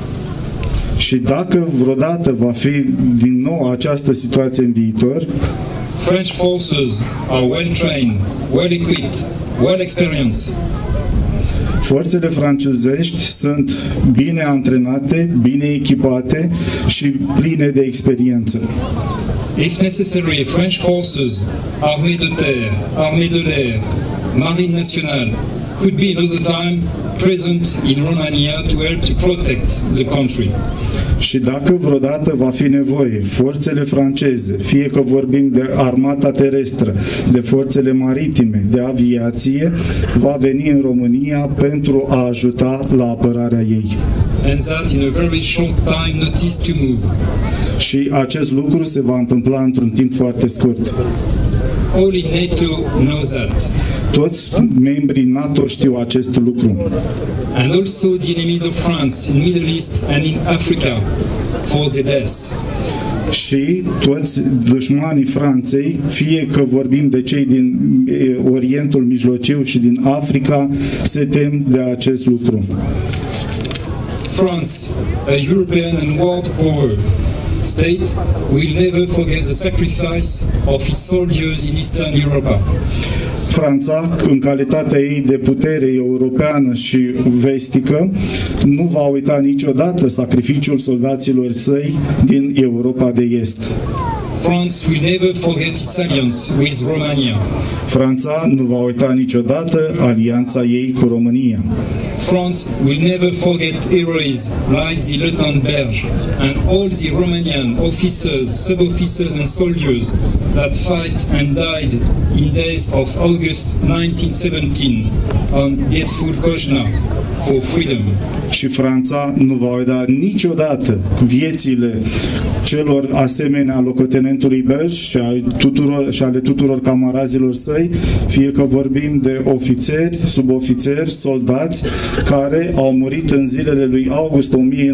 Și dacă vreodată va fi din nou această situație în viitor, French forces are well trained, well equipped, well experienced. Forțele franțuzești sunt bine antrenate, bine echipate și pline de experiență. If necessary, French forces, armée de terre, armée de l'air, marine nationale, could be another time present in Romania to help to protect the country. Și dacă vreodată va fi nevoie, forțele franceze, fie că vorbim de armata terestră, de forțele maritime, de aviație, va veni în România pentru a ajuta la apărarea ei. And that in a very short time notice to move. Și acest lucru se va întâmpla într-un timp foarte scurt. All in NATO know that. Toți membrii NATO știu acest lucru. And also the enemies of France in Middle East and in Africa for the death. Și toți dușmanii Franței, fie că vorbim de cei din Orientul Mijlociu și din Africa, se tem de acest lucru. France, a European and world power state, will never forget the sacrifice of its soldiers in Eastern Europe. Franța, în calitatea ei de putere europeană și vestică, nu va uita niciodată sacrificiul soldaților săi din Europa de Est. France will never forget its alliance with Romania. Franța nu va uita niciodată alianța ei cu România. France will never forget heroes like the Lieutenant Berge and all the Romanian officers, sub-officers and soldiers that fight and died in days of August 1917 on Deadful Kojna for freedom. Și Franța nu va uita niciodată viețile celor asemenea locotenentului Berge și ale tuturor camarazilor săi, fie că vorbim de ofițeri, subofițeri, soldați care au murit în zilele lui august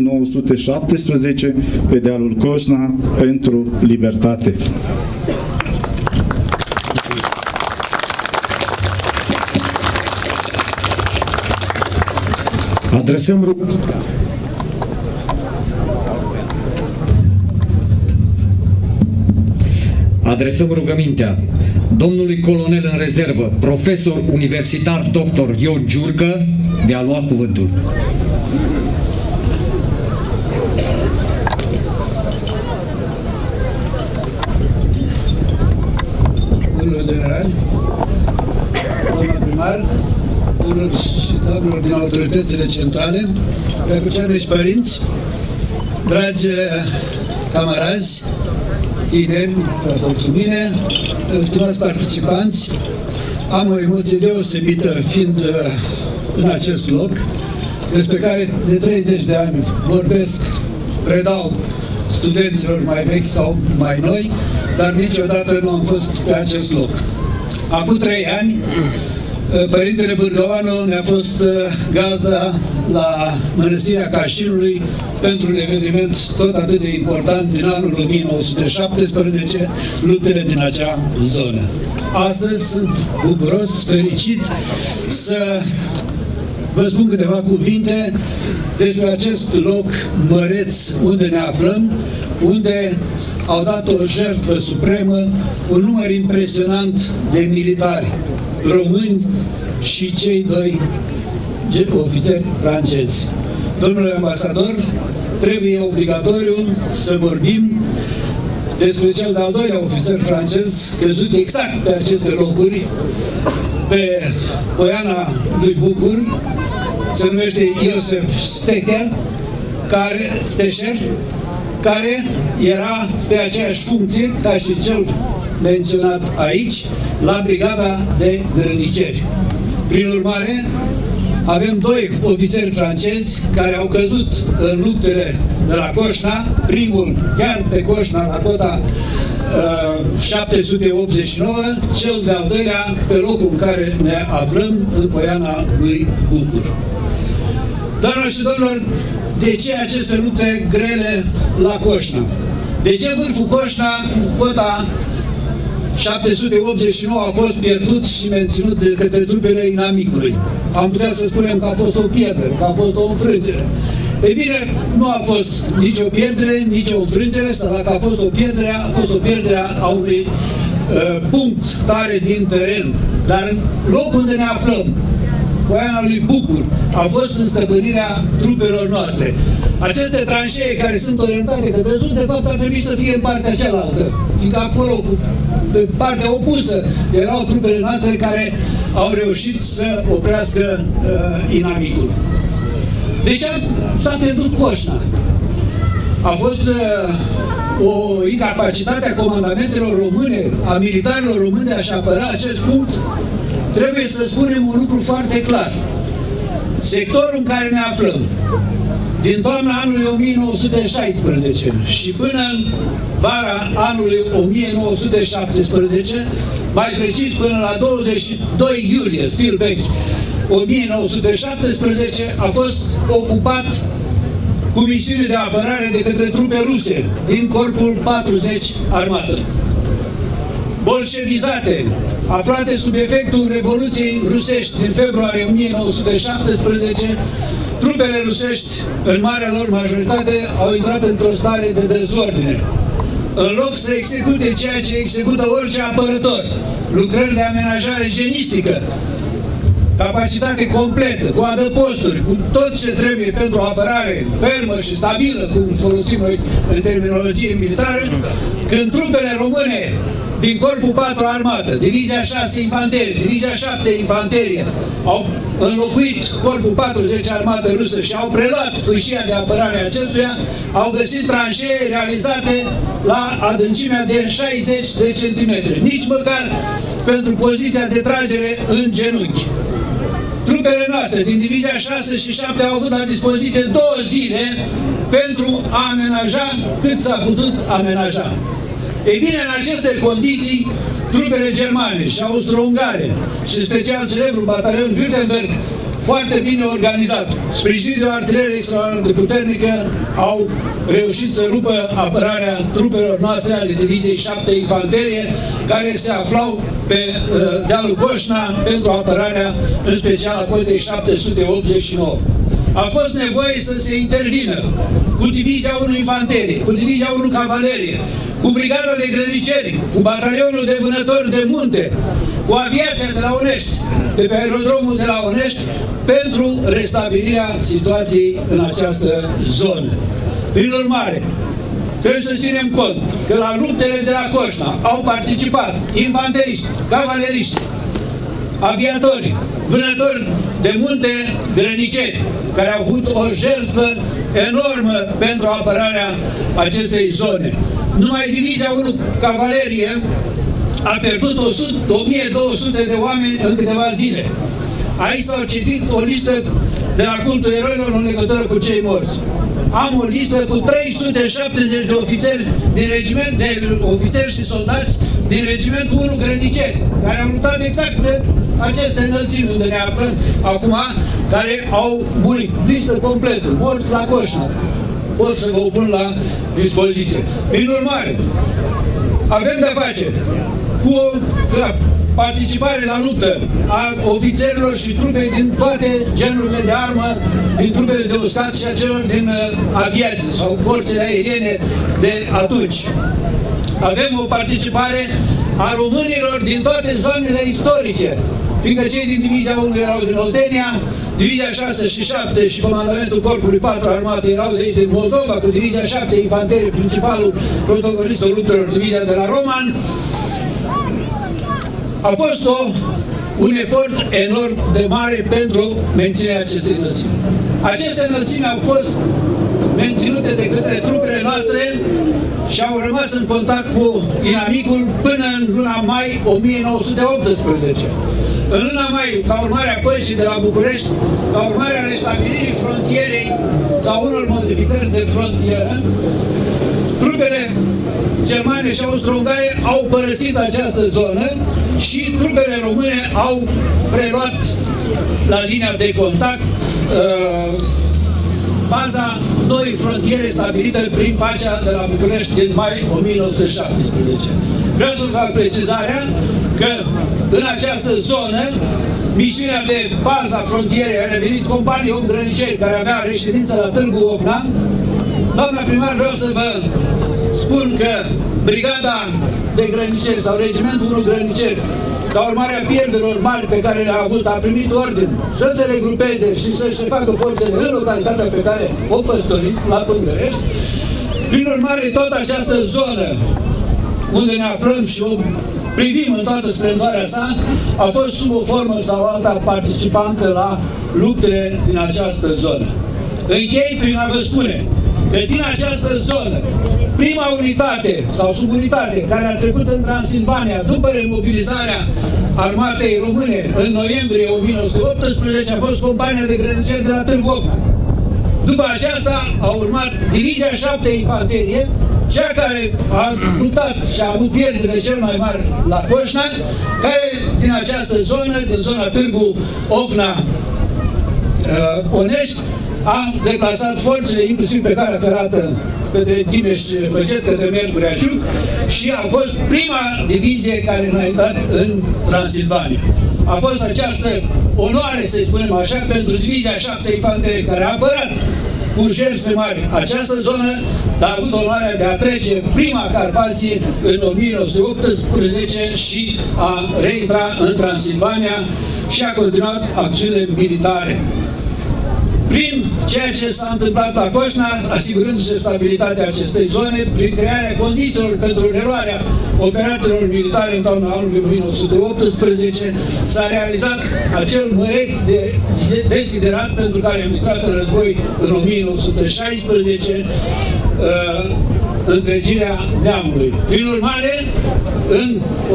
1917 pe dealul Kojna pentru libertate. Adresăm rugămintea domnului colonel în rezervă, profesor universitar dr. Ion Giurcă, de a lua cuvântul. Domnul general, domnul primar, domnul și domnilor din autoritățile centrale, preacuceanici părinți, dragi camarazi, tineri, raportul mine, stimați participanți, am o emoție deosebită fiind în acest loc, despre care de 30 de ani vorbesc, predau studenților mai vechi sau mai noi, dar niciodată nu am fost pe acest loc. Acum 3 ani, Părintele Bârgăoanu ne-a fost gazda la Mănăstirea Cașinului pentru un eveniment tot atât de important din anul 1917, luptele din acea zonă. Astăzi sunt bucuros, fericit să vă spun câteva cuvinte despre acest loc măreț unde ne aflăm, unde au dat o jertfă supremă un număr impresionant de militari români și cei doi ofițeri francezi. Domnule ambasador, trebuie obligatoriu să vorbim despre cel de-al doilea ofițer francez căzut exact pe aceste locuri, pe Poiana lui Bucur, se numește Iosef Stechea, care era pe aceeași funcție ca și cel menționat aici, la brigada de grăniceri. Prin urmare, avem doi ofițeri francezi care au căzut în luptele de la Coșna, primul chiar pe Coșna, la cota 789, cel de-al doilea pe locul în care ne aflăm, în Poiana lui Bucur. Doamnelor și domnilor, de ce aceste lupte grele la Coșna? De ce vârful Coșna, cota 789, a fost pierdut și menținut de către trupele inamicului? Am putea să spunem că a fost o pierdere, că a fost o înfrângere. Ei bine, nu a fost nici o pierdere, nici o înfrângere, sau dacă a fost o pierdere, a fost o pierdere a unui punct tare din teren. Dar în locul unde ne aflăm, Poiana lui Bucur, a fost în stăpânirea trupelor noastre. Aceste tranșee care sunt orientate către sud, de fapt, ar trebui să fie în partea cealaltă, fiindcă acolo, pe partea opusă, erau trupele noastre care au reușit să oprească inamicul. De ce s-a pierdut Coșna? A fost o incapacitate a comandamentelor române, a militarilor români de a-și apăra acest punct? Trebuie să spunem un lucru foarte clar. Sectorul în care ne aflăm, din toamna anului 1916 și până în vara anului 1917, mai precis până la 22 iulie, stil vechi, 1917, a fost ocupat cu misiune de apărare de către trupe ruse din Corpul 40 Armată. Bolșevizate, aflate sub efectul Revoluției rusești din februarie 1917, trupele rusești, în marea lor majoritate, au intrat într-o stare de dezordine. În loc să execute ceea ce execută orice apărător, lucrări de amenajare genistică, capacitate completă, cu adăposturi, cu tot ce trebuie pentru o apărare fermă și stabilă, cum folosim noi în terminologie militară, când trupele române din Corpul 4 Armată, Divizia 6 Infanterie, Divizia 7 Infanterie, au înlocuit Corpul 40 Armată rusă și au preluat fâșia de apărare a acestuia, au găsit tranșee realizate la adâncimea de 60 de centimetri, nici măcar pentru poziția de tragere în genunchi. Trupele noastre din Divizia 6 și 7 au avut la dispoziție 2 zile pentru a amenaja cât s-a putut amenaja. Ei bine, în aceste condiții, trupele germane și austro-ungare și special celebrul batalion Württemberg, foarte bine organizat, sprijinit de o artilerie extraordinar de puternică, au reușit să rupă apărarea trupelor noastre ale Diviziei 7 Infanterie, care se aflau pe dealul Coșna pentru apărarea, în special a cotei 789. A fost nevoie să se intervină cu Divizia 1 Infanterie, cu Divizia 1 Cavalerie, cu Brigada de Grăniceri, cu Batalionul de Vânători de Munte, cu aviația de la Onești, de pe aerodromul de la Onești, pentru restabilirea situației în această zonă. Prin urmare, trebuie să ținem cont că la luptele de la Coșna au participat infanteriști, cavaleriști, aviatori, vânători de munte, grăniceri, care au avut o jertfă enormă pentru apărarea acestei zone. Numai Divizia 1 Cavalerie a pierdut 1200 de oameni în câteva zile. Aici s-au citit o listă de la cultul eroilor în legătură cu cei morți. Am o listă cu 370 de ofițeri din regiment, de ofițeri și soldați din regimentul 1 Grăniceri, care au luptat exact pe aceste înălțimi unde ne aflăm acum, care au murit. Listă completă, morți la Coșna. Pot să vă o pun la dispoziție. Prin urmare, avem de-a face cu o participare la luptă a ofițerilor și trupe din toate genurile de armă, din trupele de uscat și a celor din aviație sau forțele aeriene de atunci. Avem o participare a românilor din toate zonele istorice, fiindcă cei din Divizia 1 erau din Oltenia, Divizia 6 și 7 și comandamentul Corpului 4 Armate erau de aici din Moldova, cu Divizia 7 Infanterie, principalul protagonist al luptelor, Divizia de la Roman. A fost un efort enorm de mare pentru menținerea acestei înălțimi. Aceste înălțimi au fost menținute de către trupele noastre și au rămas în contact cu inamicul până în luna mai 1918. În luna mai, ca urmare a păcii de la București, ca urmare a restabilirii frontierei sau unor modificări de frontieră, trupele germane și austro-ungare au părăsit această zonă și trupele române au preluat la linia de contact baza noi frontiere stabilită prin pacea de la București din mai 1917. Vreau să fac precizarea că în această zonă misiunea de baza frontierei a revenit companii grăniceri care avea reședință la Târgu Ocna. Doamna primar, vreau să vă spun că brigada de grăniceri sau regimentul 1 grăniceri, ca urmare a pierderilor mari pe care le-a avut, a primit ordin să se regrupeze și să-și facă forțele în localitatea pe care o păstoriți, la Pângărești. Prin urmare, toată această zonă unde ne aflăm și o privim în toată splendoarea sa, a fost sub o formă sau alta participantă la luptele din această zonă. Închei prin a vă spune că din această zonă, prima unitate sau subunitate care a trecut în Transilvania după remobilizarea armatei române în noiembrie 1918 a fost compania de grăniceri de la Târgu Ocna. După aceasta a urmat Divizia 7 Infanterie, cea care a luptat și a avut pierderile cel mai mari la Coșna, care din această zonă, din zona Târgu Ocna Onești, a deplasat forțele, inclusiv pe calea ferată către Timiș-Făget, către Miercurea-Ciuc, și a fost prima divizie care a intrat în Transilvania. A fost această onoare, să spunem așa, pentru Divizia 7 Infanterie, care a apărat cu jertfe mari această zonă, dar a avut onoarea de a trece prima Carpație în 1918 și a reintra în Transilvania și a continuat acțiunile militare. Prin ceea ce s-a întâmplat la Coșna, asigurându-se stabilitatea acestei zone, prin crearea condițiilor pentru reluarea operațiilor militare în toamna anului 1918, s-a realizat acel măreț de desiderat pentru care am intrat în război în 1916, întregirea neamului. Prin urmare, în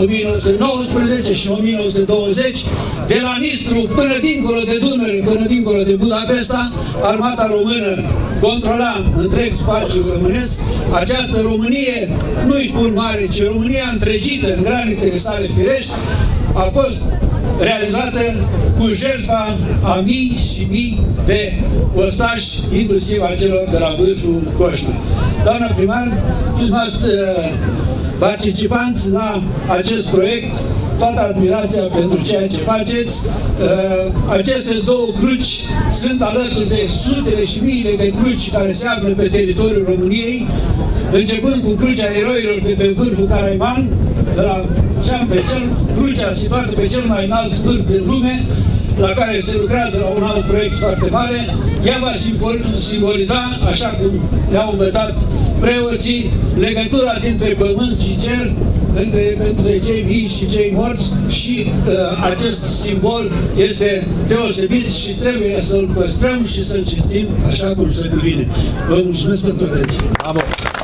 1919 și 1920, de la Nistru până dincolo de Dunăre, până dincolo de Budapesta, armata română controla întreg spațiul românesc. Această Românie, nu-i spun mare, ci România întregită în granițele sale firești, a fost realizată cu jertfa a mii și mii de ostași, inclusiv a celor de la vârful Coșna. Doamna primar, dumneavoastră participanți la acest proiect, toată admirația pentru ceea ce faceți. Aceste două cruci sunt alături de sutele și miile de cruci care se află pe teritoriul României, începând cu crucea eroilor de pe vârful Caraiman, de la crucea situată pe cel mai înalt vârf din lume, la care se lucrează la un alt proiect foarte mare. Ea va simboliza, așa cum le-au învățat preoții, legătura dintre pământ și cer, între cei vii și cei morți, și acest simbol este deosebit și trebuie să-l păstrăm și să-l cinstim așa cum se cuvine. Vă mulțumesc pentru atenție. Bravo!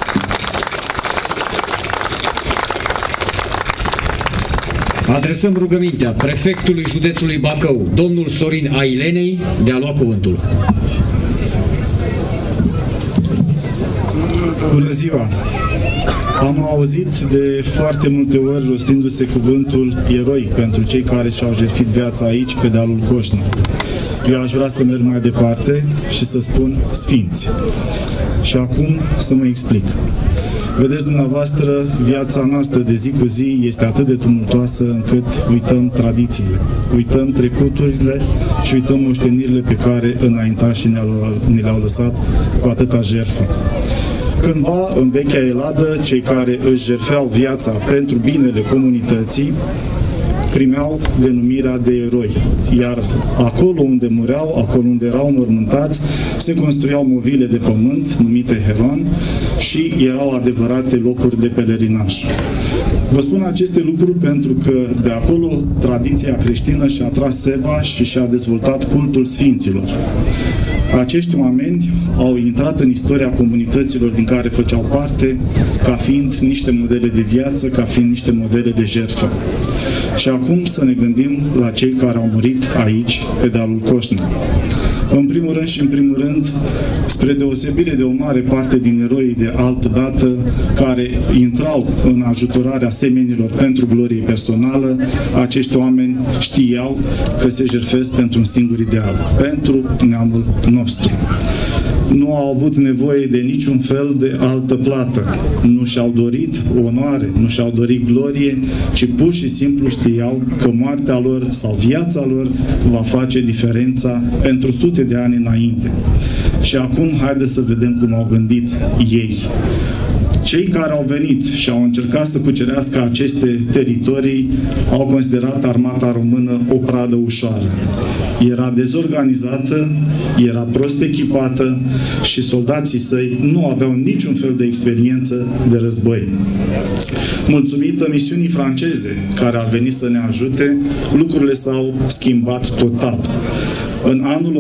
Adresăm rugămintea prefectului județului Bacău, domnul Sorin Ailenei, de a lua cuvântul. Bună ziua! Am auzit de foarte multe ori rostindu-se cuvântul eroi pentru cei care și-au jertfit viața aici, pe dealul Coșna. Eu aș vrea să merg mai departe și să spun sfinți. Și acum să mă explic. Vedeți dumneavoastră, viața noastră de zi cu zi este atât de tumultoasă încât uităm tradițiile, uităm trecuturile și uităm moștenirile pe care înaintașii ne le-au lăsat cu atâta jertfă. Cândva, în vechea Eladă, cei care își jertfeau viața pentru binele comunității primeau denumirea de eroi, iar acolo unde mureau, acolo unde erau mormântați, se construiau movile de pământ, numite heron, și erau adevărate locuri de pelerinaj. Vă spun aceste lucruri pentru că de acolo tradiția creștină și-a tras seva și și-a dezvoltat cultul sfinților. Acești oameni au intrat în istoria comunităților din care făceau parte ca fiind niște modele de viață, ca fiind niște modele de jertfă. Și acum să ne gândim la cei care au murit aici, pe dealul Coșna. În primul rând și în primul rând, spre deosebire de o mare parte din eroii de altă dată care intrau în ajutorarea semenilor pentru glorie personală, acești oameni știau că se jertfesc pentru un singur ideal, pentru neamul nostru. Nu au avut nevoie de niciun fel de altă plată. Nu și-au dorit onoare, nu și-au dorit glorie, ci pur și simplu știau că moartea lor sau viața lor va face diferența pentru sute de ani înainte. Și acum haideți să vedem cum au gândit ei. Cei care au venit și au încercat să cucerească aceste teritorii au considerat armata română o pradă ușoară. Era dezorganizată, era prost echipată și soldații săi nu aveau niciun fel de experiență de război. Mulțumită misiunii franceze care a venit să ne ajute, lucrurile s-au schimbat total. În anul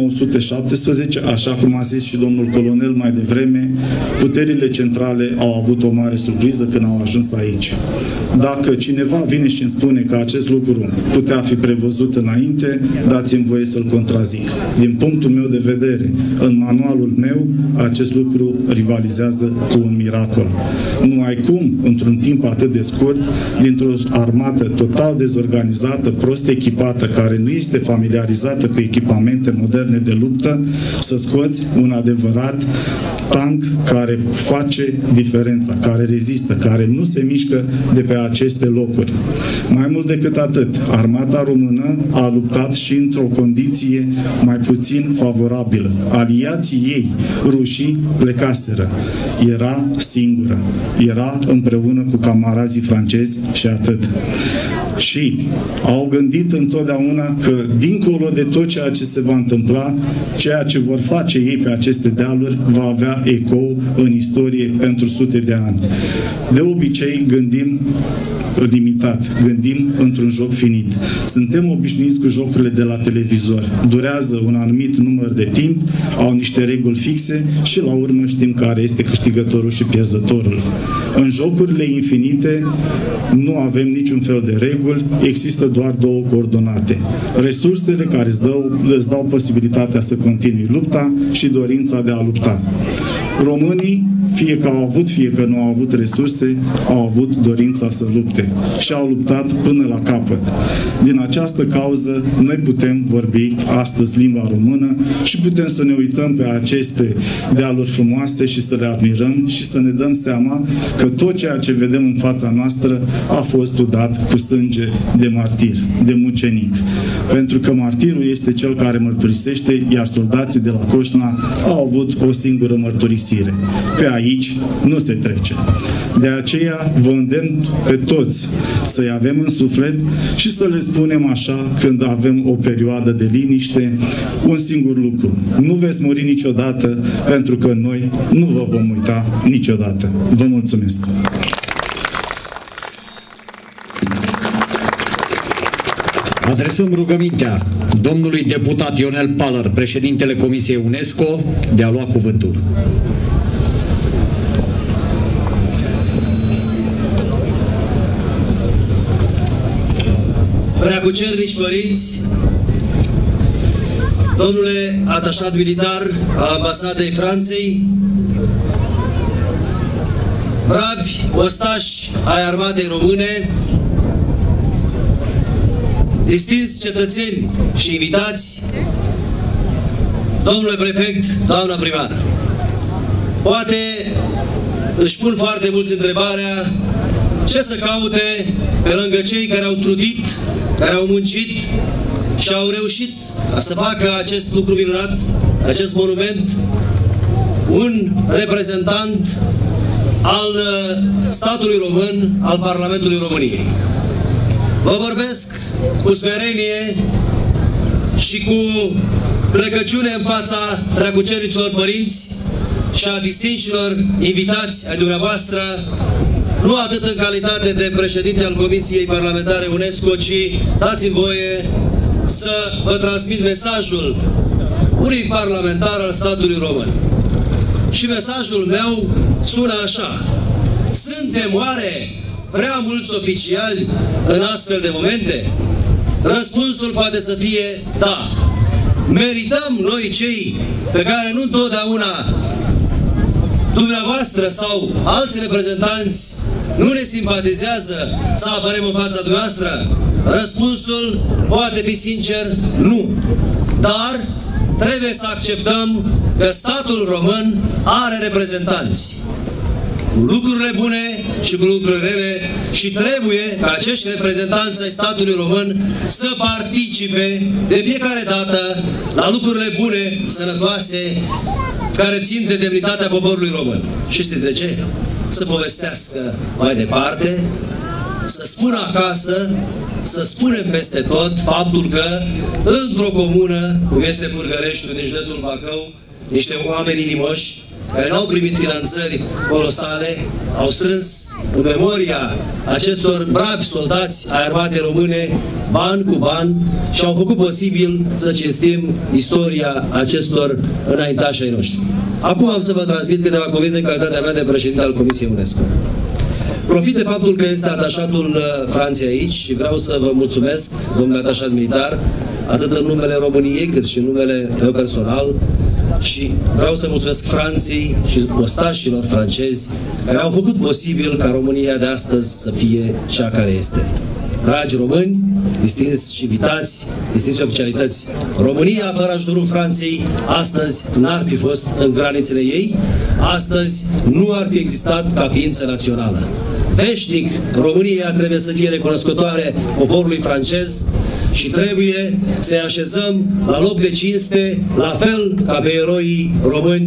1917, așa cum a zis și domnul colonel mai devreme, puterile centrale au avut o mare surpriză când au ajuns aici. Dacă cineva vine și îmi spune că acest lucru putea fi prevăzut înainte, dați-mi voie să-l contrazic. Din punctul meu de vedere, în manualul meu, acest lucru rivalizează cu un miracol. Nu ai cum, într-un timp atât de scurt, dintr-o armată total dezorganizată, prost echipată, care nu este familiarizată cu echipamente moderne de luptă, să scoți un adevărat tank care face diferența, care rezistă, care nu se mișcă de pe aceste locuri. Mai mult decât atât, armata română a luptat și într-o condiție mai puțin favorabilă. Aliații ei, rușii, plecaseră. Era singură. Era împreună cu camarazii francezi și atât. Și au gândit întotdeauna că, dincolo de tot ceea ce se va întâmpla, ceea ce vor face ei pe aceste dealuri va avea ecou în istorie pentru sute de ani. De obicei gândim limitat, gândim într-un joc finit. Suntem obișnuiți cu jocurile de la televizor. Durează un anumit număr de timp, au niște reguli fixe și la urmă știm care este câștigătorul și pierzătorul. În jocurile infinite nu avem niciun fel de reguli, există doar două coordonate. Resursele care îți dau posibilitatea să continui lupta și dorința de a lupta. Românii, fie că au avut, fie că nu au avut resurse, au avut dorința să lupte și au luptat până la capăt. Din această cauză, noi putem vorbi astăzi limba română și putem să ne uităm pe aceste dealuri frumoase și să le admirăm și să ne dăm seama că tot ceea ce vedem în fața noastră a fost udat cu sânge de martir, de mucenic. Pentru că martirul este cel care mărturisește, iar soldații de la Coșna au avut o singură mărturisire. Pe aici nu se trece. De aceea vă îndemn pe toți să-i avem în suflet și să le spunem așa când avem o perioadă de liniște, un singur lucru. Nu veți muri niciodată, pentru că noi nu vă vom uita niciodată. Vă mulțumesc! Adresăm rugămintea domnului deputat Ionel Palăr, președintele Comisiei UNESCO, de a lua cuvântul. Preacucernici părinți, domnule atașat militar al Ambasadei Franței, bravi ostași ai armatei române, distinși cetățeni și invitați, domnule prefect, doamna primar. Poate își pun foarte mulți întrebarea ce să caute pe lângă cei care au trudit, care au muncit și au reușit să facă acest lucru minunat, acest monument, un reprezentant al statului român, al Parlamentului României. Vă vorbesc cu smerenie și cu plecăciune în fața preacucerniților părinți și a distinșilor invitați ai dumneavoastră, nu atât în calitate de președinte al Comisiei Parlamentare UNESCO, ci dați-mi voie să vă transmit mesajul unui parlamentar al statului român. Și mesajul meu sună așa: suntem oare prea mulți oficiali în astfel de momente? Răspunsul poate să fie da. merităm noi cei pe care nu întotdeauna dumneavoastră sau alți reprezentanți nu ne simpatizează să apărăm în fața dumneavoastră? Răspunsul poate fi sincer, nu. Dar trebuie să acceptăm că statul român are reprezentanți cu lucrurile bune și cu lucrurile rele și trebuie ca acești reprezentanți ai statului român să participe de fiecare dată la lucrurile bune, sănătoase, care țin de demnitatea poporului român. Și știți de ce? Să povestească mai departe, să spună acasă, să spunem peste tot faptul că într-o comună, cum este Purgăreștiul din județul Bacău, niște oameni inimoși care n-au primit finanțări colosale, au strâns în memoria acestor bravi soldați ai armatei române ban cu ban și au făcut posibil să cinstim istoria acestor înaintași ai noștri. Acum am să vă transmit câteva cuvinte în calitatea mea de președinte al Comisiei UNESCO. Profit de faptul că este atașatul Franței aici și vreau să vă mulțumesc, domnule atașat militar, atât în numele României cât și în numele meu personal, și vreau să mulțumesc Franței și ostașilor francezi care au făcut posibil ca România de astăzi să fie cea care este. Dragi români, distinși invitați, distinși oficialități, România fără ajutorul Franței astăzi n-ar fi fost în granițele ei, astăzi nu ar fi existat ca ființă națională. Veșnic, România trebuie să fie recunoscătoare poporului francez și trebuie să-i așezăm la loc de cinste, la fel ca pe eroii români,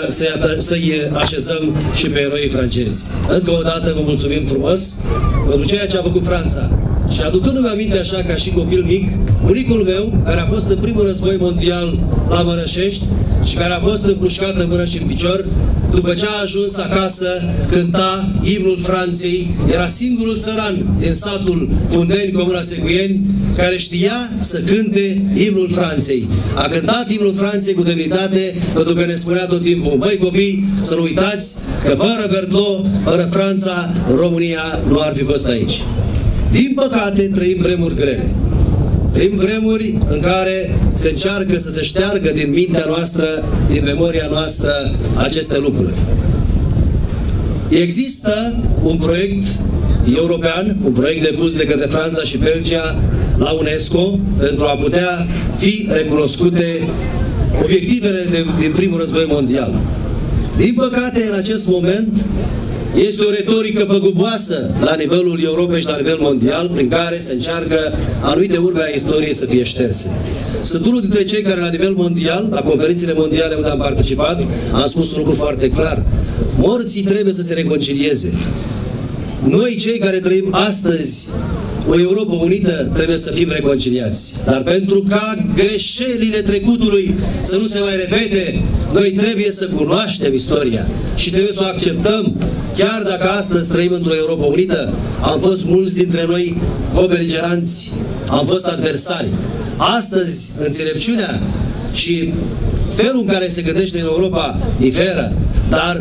să-i așezăm și pe eroii francezi. Încă o dată vă mulțumim frumos pentru ceea ce a făcut Franța. Și aducându-mi aminte așa ca și copil mic, bunicul meu, care a fost în primul război mondial la Mărășești și care a fost împușcat în mână și în picior, după ce a ajuns acasă, cânta imnul Franței, era singurul țăran din satul Fundeni, comuna Secuieni, care știa să cânte imnul Franței. A cântat imnul Franței cu demnitate, pentru că ne spunea tot timpul: băi copii, să nu uitați că fără Berthelot, fără Franța, România nu ar fi fost aici. Din păcate, trăim vremuri grele. Trăim vremuri în care se încearcă să se șteargă din mintea noastră, din memoria noastră, aceste lucruri. Există un proiect european, un proiect depus de către Franța și Belgia la UNESCO pentru a putea fi recunoscute obiectivele din primul război mondial. Din păcate, în acest moment, este o retorică păguboasă la nivelul Europei și la nivel mondial, prin care se încearcă anumite urme a istoriei să fie șterse. Sunt unul dintre cei care la nivel mondial, la conferințele mondiale unde am participat, am spus un lucru foarte clar: morții trebuie să se reconcilieze. Noi, cei care trăim astăzi o Europa unită, trebuie să fim reconciliați. Dar pentru ca greșelile trecutului să nu se mai repete, noi trebuie să cunoaștem istoria și trebuie să o acceptăm. Chiar dacă astăzi trăim într-o Europa unită, am fost mulți dintre noi cobeligeranți, am fost adversari. Astăzi, înțelepciunea și felul în care se gândește în Europa diferă, dar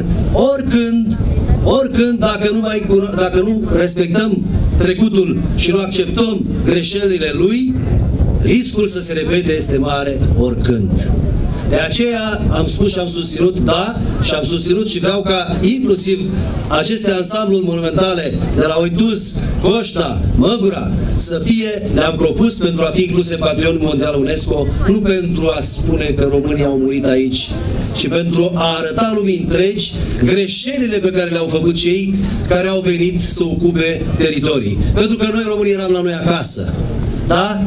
oricând, dacă nu respectăm trecutul și nu acceptăm greșelile lui, riscul să se repete este mare oricând. De aceea am spus și am susținut, da, și am susținut și vreau ca inclusiv aceste ansambluri monumentale de la Oituz, Coșta, Măgura să fie, le-am propus pentru a fi incluse în Patrimoniul Mondial UNESCO, nu pentru a spune că românii au murit aici, ci pentru a arăta lumii întregi greșelile pe care le-au făcut cei care au venit să ocupe teritorii. Pentru că noi românii eram la noi acasă. Da?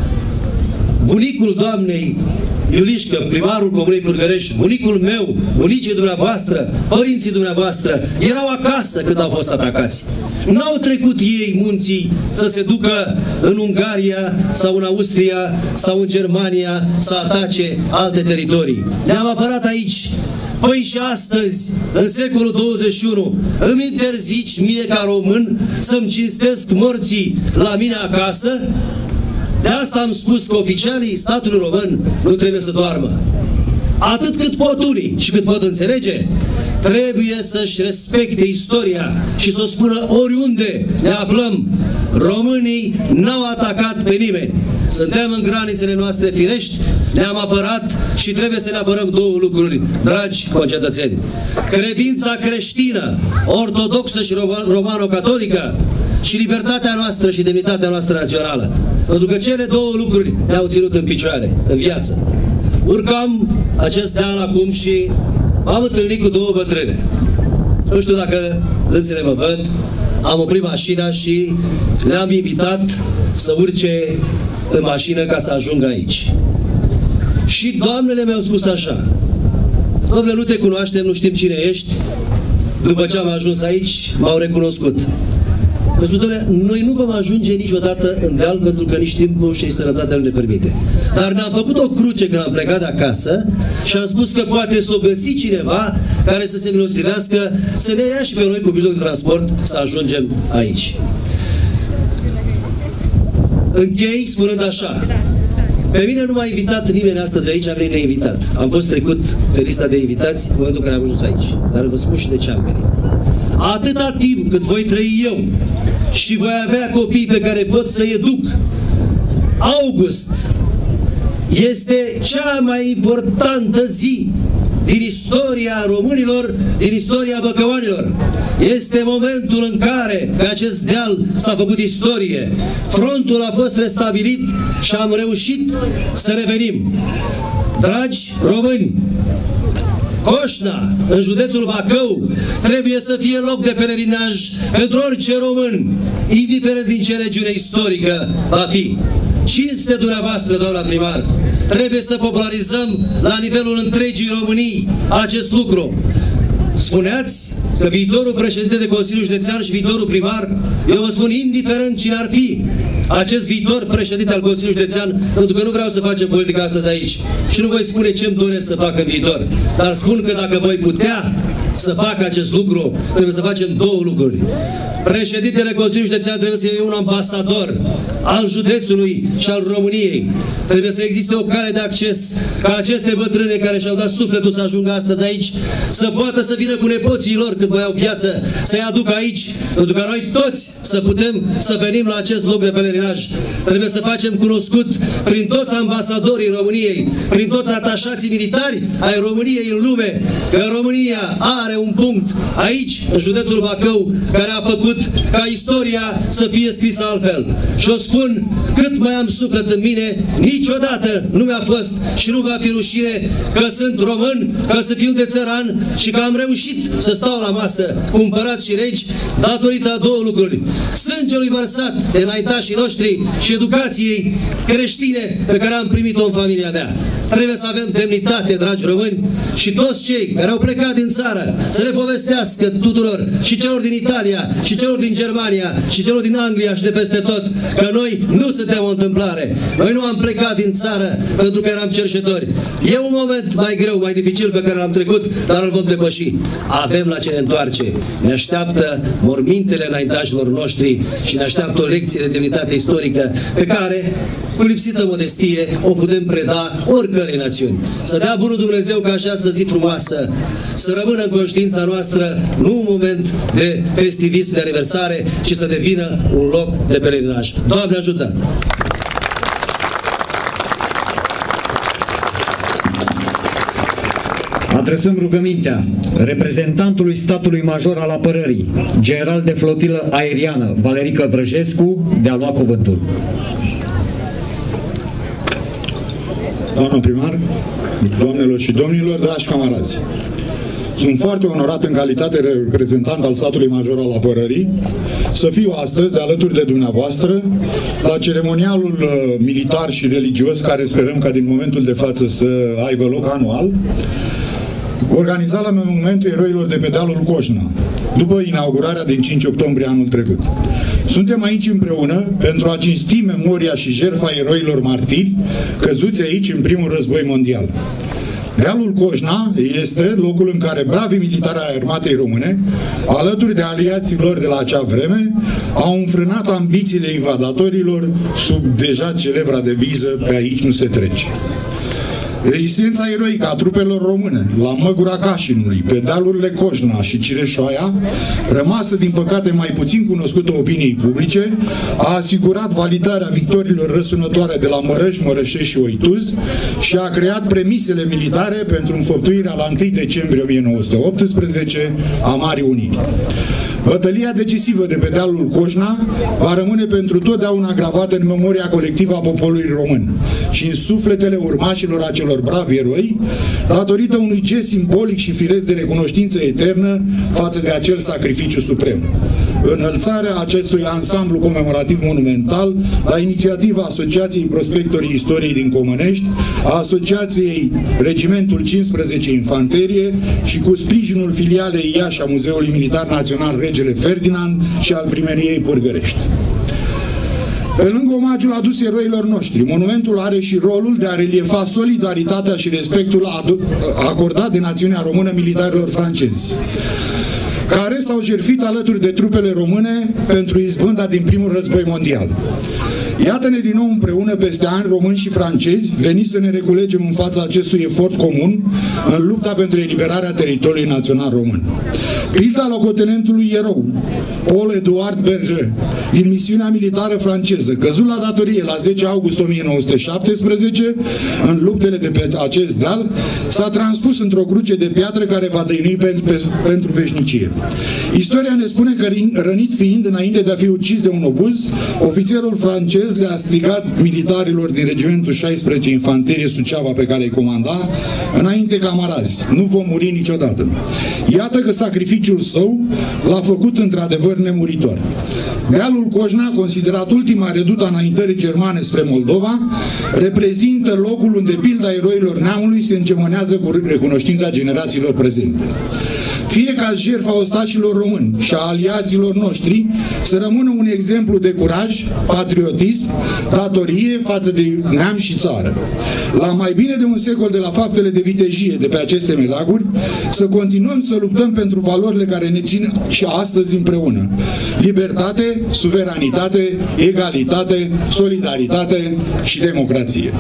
Bunicul doamnei Iulișcă, primarul Comunei Purgărești, bunicul meu, bunicii dumneavoastră, părinții dumneavoastră, erau acasă când au fost atacați. N-au trecut ei munții să se ducă în Ungaria sau în Austria sau în Germania să atace alte teritorii. Ne-am apărat aici. Păi și astăzi, în secolul 21, îmi interzici mie ca român să-mi cinstesc morții la mine acasă? De asta am spus că oficialii statului român nu trebuie să doarmă. Atât cât pot unii și cât pot înțelege, trebuie să-și respecte istoria și să o spună oriunde ne aflăm. Românii n-au atacat pe nimeni. Suntem în granițele noastre firești ne-am apărat și trebuie să ne apărăm două lucruri, dragi concetățeni. Credința creștină, ortodoxă și romano-catolică și libertatea noastră și demnitatea noastră națională. Pentru că cele două lucruri ne-au ținut în picioare, în viață. Urcam acest deal acum și m-am întâlnit cu două bătrâne. Nu știu dacă dânsele mă văd, am oprit mașina și le-am invitat să urce în mașină ca să ajungă aici. Și doamnele mi-au spus așa: domnule, nu te cunoaștem, nu știm cine ești. După ce am ajuns aici, m-au recunoscut. Mi-au spus: domnule, noi nu vom ajunge niciodată în deal pentru că nici timpul și sănătatea nu ne permite. Dar ne-am făcut o cruce când am plecat de acasă și am spus că poate s-o găsi cineva care să se milostivească, să ne ia și pe noi cu mijloc de transport să ajungem aici. Închei spunând așa: pe mine nu m-a invitat nimeni astăzi aici, a venit neinvitat. Am fost trecut pe lista de invitați în momentul în care am ajuns aici. Dar vă spun și de ce am venit. Atâta timp cât voi trăi eu și voi avea copii pe care pot să-i educ, august este cea mai importantă zi din istoria românilor, din istoria băcăuanilor. Este momentul în care pe acest deal s-a făcut istorie. Frontul a fost restabilit și am reușit să revenim. Dragi români, Coșna, în județul Bacău, trebuie să fie loc de pelerinaj pentru orice român, indiferent din ce regiune istorică va fi. Cinste dumneavoastră, doamna primar, trebuie să popularizăm la nivelul întregii Românii acest lucru. Spuneați că viitorul președinte de Consiliul Județean și viitorul primar, eu vă spun, indiferent cine ar fi acest viitor președinte al Consiliului Județean, pentru că nu vreau să facem politică astăzi aici și nu voi spune ce îmi doresc să fac în viitor, dar spun că dacă voi putea să fac acest lucru, trebuie să facem două lucruri. Președintele Consiliului Județean trebuie să fie un ambasador al județului și al României. Trebuie să existe o cale de acces ca aceste bătrâne care și-au dat sufletul să ajungă astăzi aici să poată să vină cu nepoții lor când mai au viață, să-i aducă aici, pentru că noi toți să putem să venim la acest loc de pelerinaj. Trebuie să facem cunoscut prin toți ambasadorii României, prin toți atașații militari ai României în lume, că România are un punct aici, în județul Bacău, care a făcut ca istoria să fie scrisă altfel. Și o spun cât mai am suflet în mine, niciodată nu mi-a fost și nu va fi rușine că sunt român, că să fiu de țăran și că am reușit să stau la masă cu împărați și regi datorită a două lucruri: sângelui vărsat de înaintașii noștri și educației creștine pe care am primit-o în familia mea. Trebuie să avem demnitate, dragi români, și toți cei care au plecat din țară să le povestească tuturor, și celor din Italia, și celor din Germania, și celor din Anglia și de peste tot, că noi nu suntem o întâmplare. Noi nu am plecat din țară pentru că eram cerșetori. E un moment mai greu, mai dificil pe care l-am trecut, dar îl vom depăși. Avem la ce ne întoarce. Ne așteaptă mormintele înaintașilor noștri și ne așteaptă o lecție de demnitate istorică pe care, cu lipsită modestie, o putem preda oricărei națiuni. Să dea bunul Dumnezeu ca această zi frumoasă să rămână în conștiința noastră, nu un moment de festivism, de aniversare, ci să devină un loc de pelerinaj. Doamne ajută! Adresăm rugămintea reprezentantului statului major al apărării, general de flotilă aeriană Valerică Vrăjescu, de a lua cuvântul. Doamnă primar, doamnelor și domnilor, dragi camarazi, sunt foarte onorat în calitate de reprezentant al statului major al apărării să fiu astăzi alături de dumneavoastră la ceremonialul militar și religios care sperăm ca din momentul de față să aibă loc anual, organizat la Monumentul Eroilor de pe dealul Coșna, după inaugurarea din 5 octombrie anul trecut. Suntem aici împreună pentru a cinsti memoria și jertfa eroilor martiri căzuți aici în primul război mondial. Dealul Coșna este locul în care bravii militari ai armatei române, alături de aliații lor de la acea vreme, au înfrânat ambițiile invadatorilor sub deja celebra deviză "pe aici nu se trece". Rezistența eroică a trupelor române la Măgura Cașinului, pe dealurile Coșna și Cireșoaia, rămasă din păcate mai puțin cunoscută opiniei publice, a asigurat validarea victoriilor răsunătoare de la Mărăș, Mărășești și Oituz și a creat premisele militare pentru înfăptuirea la 1 decembrie 1918 a Marii Uniri. Bătălia decisivă de pe dealul Coșna va rămâne pentru totdeauna gravată în memoria colectivă a poporului român și în sufletele urmașilor acelor bravi eroi, datorită unui gest simbolic și firesc de recunoștință eternă față de acel sacrificiu suprem. Înălțarea acestui ansamblu comemorativ monumental la inițiativa Asociației Prospectorii Istoriei din Comănești, a Asociației Regimentul 15 Infanterie și cu sprijinul filialei Iași a Muzeului Militar Național Regele Ferdinand și al Primăriei Pârgărești. Pe lângă omagiul adus eroilor noștri, monumentul are și rolul de a reliefa solidaritatea și respectul acordat de națiunea română militarilor francezi, care s-au jertfit alături de trupele române pentru izbânda din primul război mondial. Iată-ne din nou împreună peste ani români și francezi, veniți să ne reculegem în fața acestui efort comun în lupta pentru eliberarea teritoriului național român. Pilda locotenentului erou Paul Eduard Berger din misiunea militară franceză, căzut la datorie la 10 august 1917 în luptele de pe acest deal, s-a transpus într-o cruce de piatră care va dăinui pentru veșnicie. Istoria ne spune că, rănit fiind înainte de a fi ucis de un obuz, ofițerul francez le-a strigat militarilor din regimentul 16 Infanterie Suceava pe care îi comanda: înainte, camarazi, nu vom muri niciodată. Iată că sacrificiul său l-a făcut într-adevăr nemuritor. Dealul Coșna, considerat ultima redută a înaintării germane spre Moldova, reprezintă locul unde pilda eroilor neamului se îngemânează cu recunoștința generațiilor prezente. Fie ca jertfa ostașilor români și a aliaților noștri să rămână un exemplu de curaj, patriotism, datorie față de neam și țară. La mai bine de un secol de la faptele de vitejie de pe aceste melaguri, să continuăm să luptăm pentru valorile care ne țin și astăzi împreună: libertate, suveranitate, egalitate, solidaritate și democrație.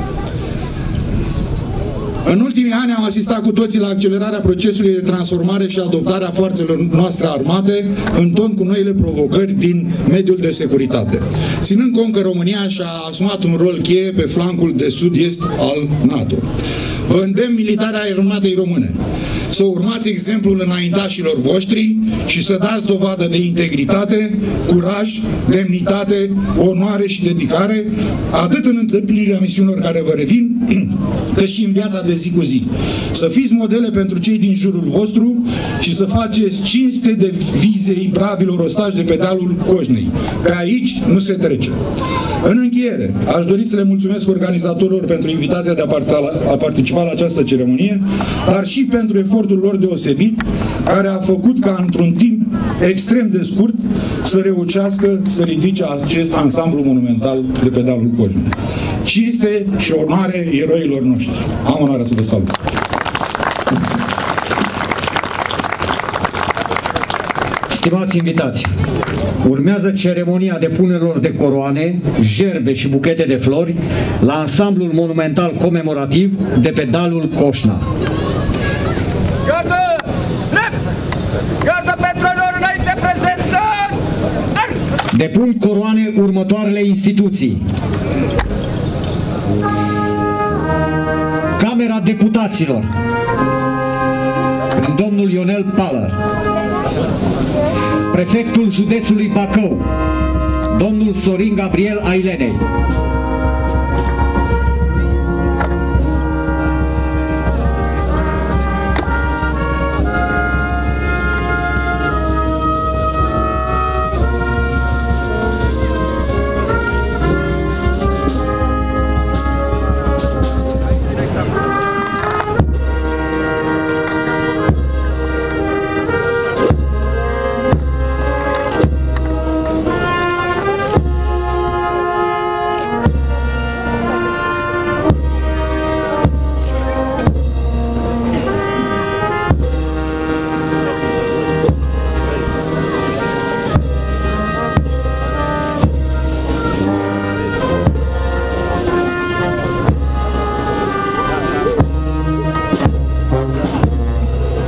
În ultimii ani am asistat cu toții la accelerarea procesului de transformare și adoptare a forțelor noastre armate în ton cu noile provocări din mediul de securitate, ținând cont că România și-a asumat un rol cheie pe flancul de sud-est al NATO. Vă îndemn militarii armatei române să urmați exemplul înaintașilor voștri și să dați dovadă de integritate, curaj, demnitate, onoare și dedicare, atât în îndeplinirea misiunilor care vă revin, cât și în viața de zi cu zi. Să fiți modele pentru cei din jurul vostru și să faceți cinste de vizei bravilor ostași de pe dealul Coșnei. Pe aici nu se trece. În încheiere, aș dori să le mulțumesc organizatorilor pentru invitația de a participa la această ceremonie, dar și pentru efortul lor deosebit, care a făcut ca într-un timp extrem de scurt să reușească să ridice acest ansamblu monumental de pe dealul Coșnei. Cinste și onoare eroilor noștri. Am onoarea să vă salut. Stimați invitați, urmează ceremonia depunerilor de coroane, gerbe și buchete de flori la ansamblul monumental comemorativ de pe dealul Coșna. Gardă! Drept! Gardă pentru onor înainte prezentări! Depun coroane următoarele instituții: Camera Deputaților, prin domnul Ionel Palăr. Prefectul Județului Bacău, domnul Sorin Gabriel Ailenei.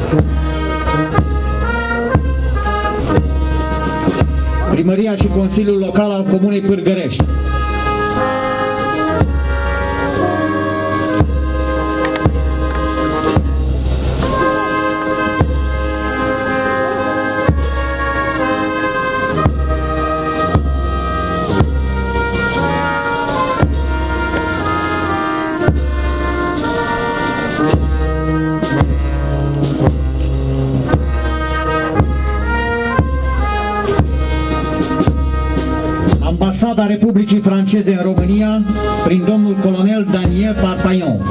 Primăria și Consiliul Local al Comunei Pârgărești. Ambasada Republicii Franceze în România, prin domnul colonel Daniel Parpaillon.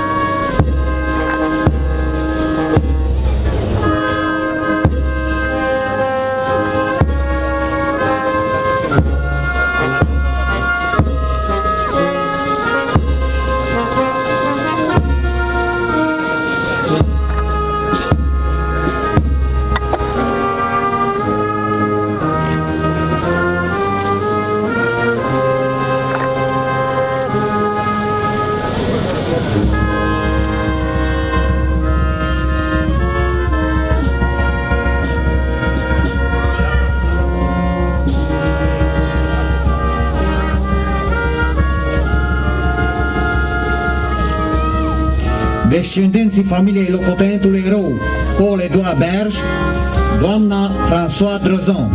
Descendenții familiei locotenentului erou Paul Edouard Berge, doamna François Drozon.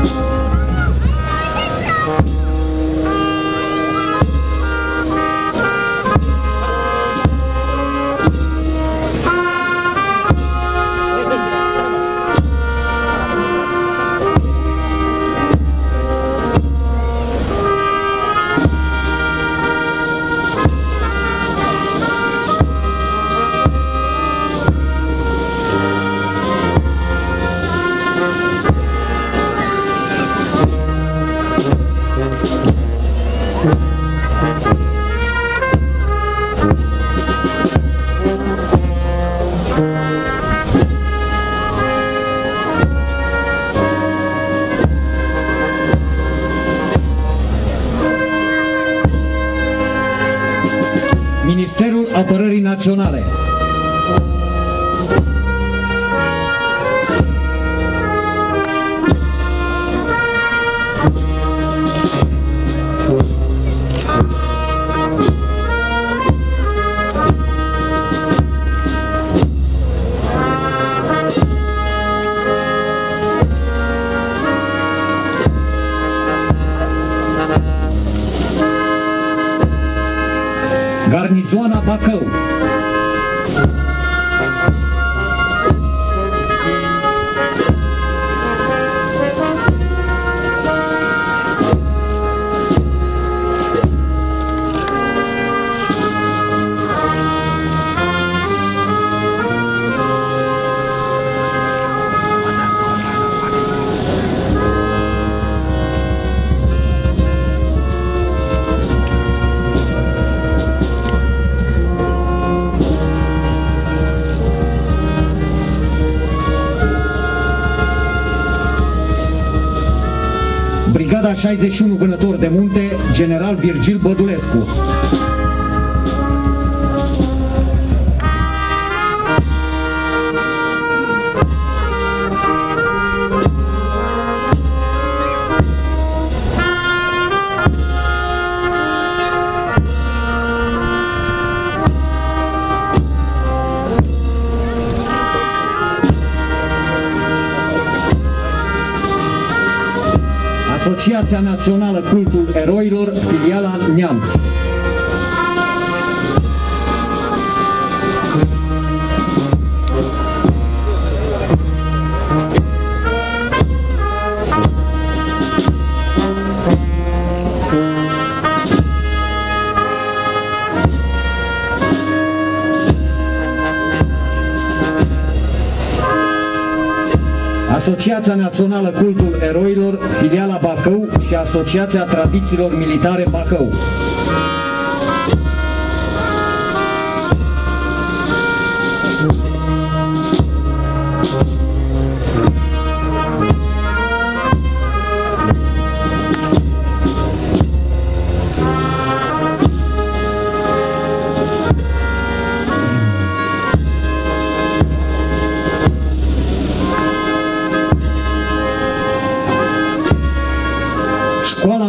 Ministerul Apărării Naționale. Garnizoana Bacău. Brigada 61 Vânători de Munte, General Virgil Bădulescu. Asociația Națională Cultul Eroilor, filiala Neamț. Asociația Națională Cultul Eroilor, filiala Bacău și Asociația Tradițiilor Militare Bacău.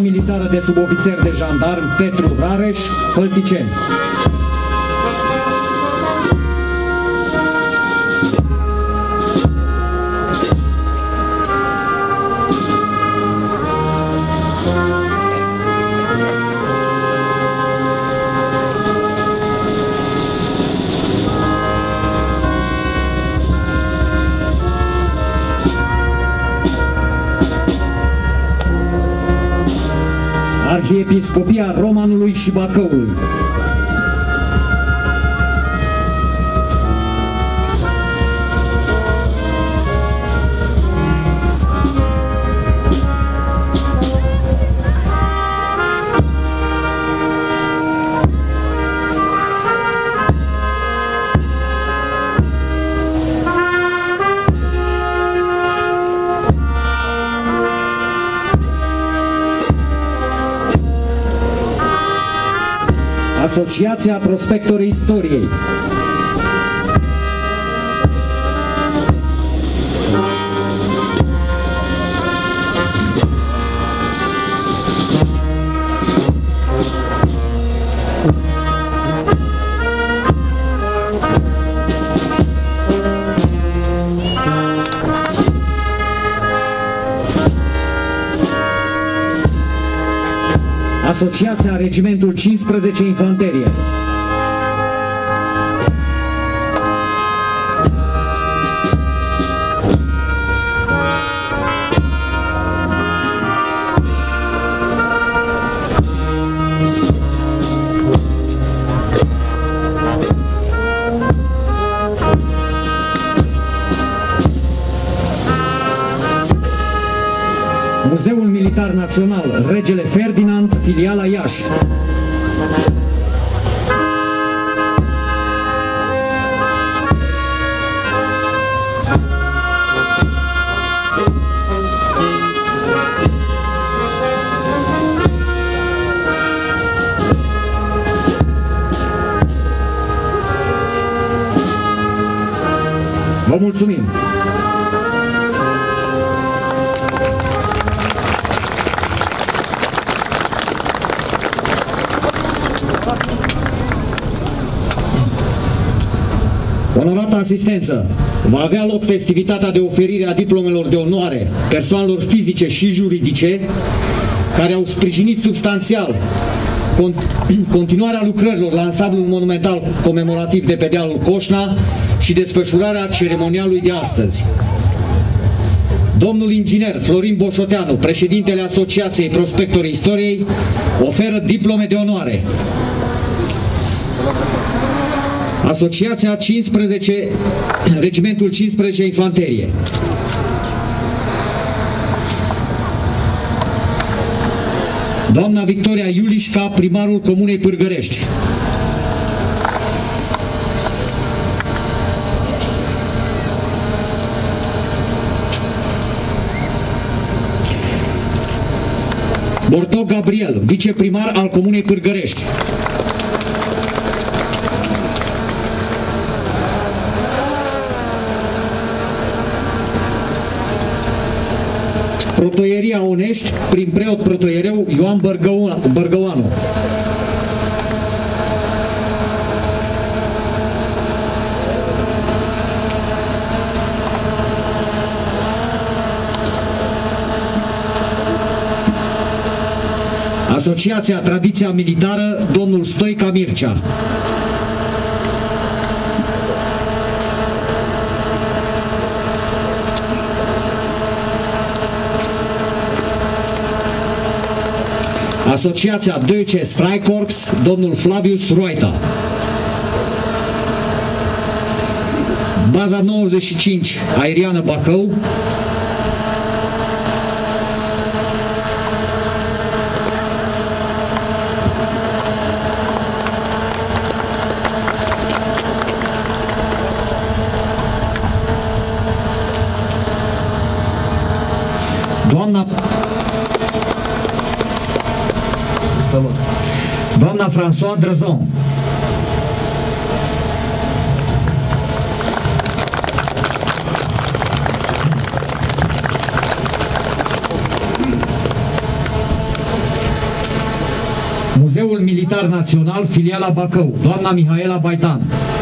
Militară de Subofițer de Jandarm Petru Rareș, Fălticeni. Arhiepiscopia Romanului și Bacăului. Asociația Prospectorii Istoriei. Asociația Regimentul 15 Infanterie. Muzeul Militar Național Regele Ferdinand, filiala Iași. Vă mulțumim! Onorată asistență, va avea loc festivitatea de oferire a diplomelor de onoare persoanelor fizice și juridice care au sprijinit substanțial continuarea lucrărilor la ansamblul monumental comemorativ de pe dealul Coșna și desfășurarea ceremonialului de astăzi. Domnul inginer Florin Boșoteanu, președintele Asociației Prospectorii Istoriei, oferă diplome de onoare. Asociația 15, Regimentul 15 Infanterie. Doamna Victoria Iulișca, primarul Comunei Pârgărești. Bortoc Gabriel, viceprimar al Comunei Pârgărești. Protoieria Onești, prin preot protoiereu Ioan Bărgăuanu. Asociația Tradiția Militară, domnul Stoica Mircea. Asociația Deutsches Freikorps, domnul Flavius Roita. Baza 95, aeriană Bacău. Doamna François Drăzon. Militar Național, filiala Bacău, doamna Mihaela Baitan.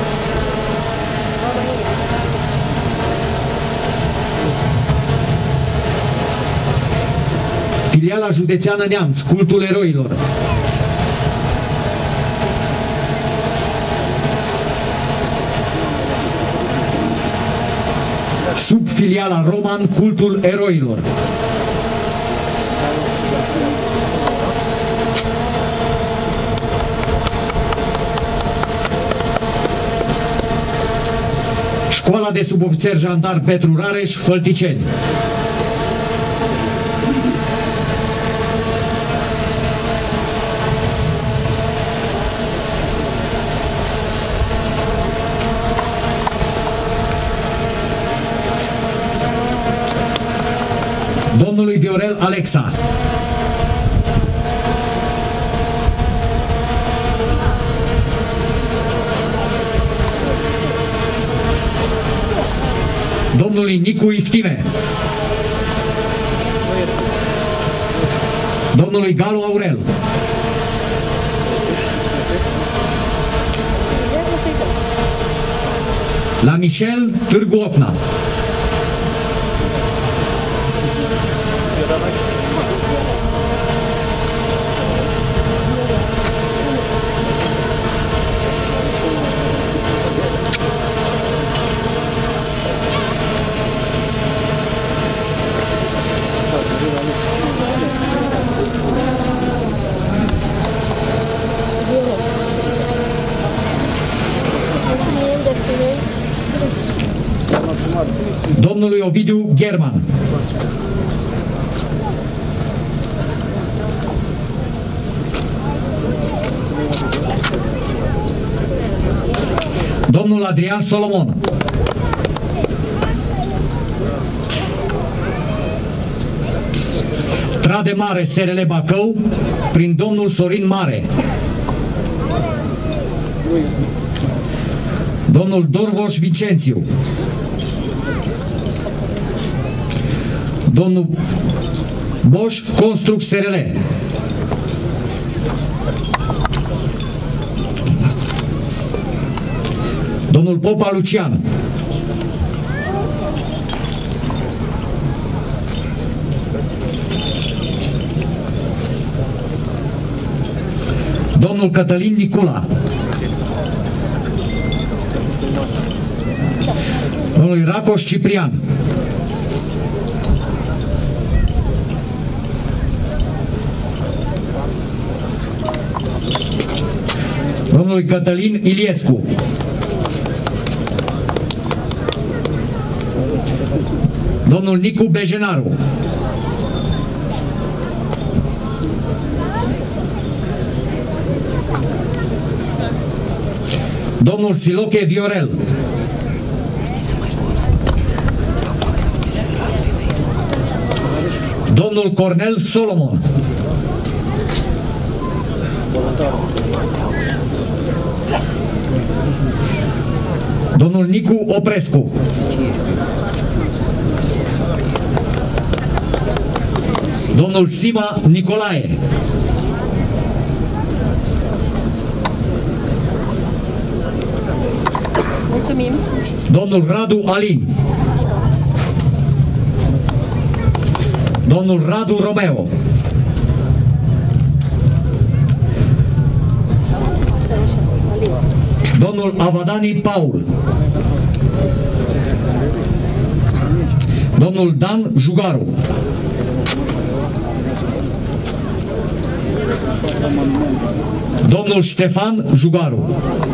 Filiala Județeană Neamț, Cultul Eroilor. Sub filiala Roman, Cultul Eroilor. Școala de subofițer jandar Petru Rareș, Fălticeni. Domnului Viorel Alexa. Domnului Nicu Iftime. Domnului Galu Aurel. La Michel Târgu Opna. Domnului Ovidiu German. Domnul Adrian Solomon. Trade Mare SRL Bacău prin domnul Sorin Mare. Domnul Dorvoș Vicențiu. Domnul Boș Construct SRL. Domnul Popa Lucian. Domnul Cătălin Nicula. Domnul Racoș Ciprian. Domnului Cătălin Iliescu. Domnul Nicu Bejenaru. Domnul Siloche Viorel. Domnul Cornel Solomon. Domnul Nicu Oprescu. Domnul Sima Nicolae. Mulțumim. Domnul Radu Alin. Domnul Radu Romeo. Domnul Avadani Paul. Domnul Dan Jugaru. Domnul Ștefan Jugaru.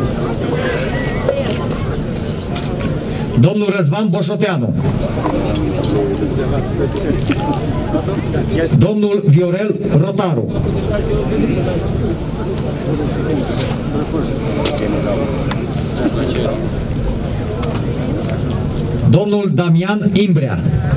Domnul Răzvan Boșoteanu. Domnul Viorel Rotaru. Domnul Damian Imbrea.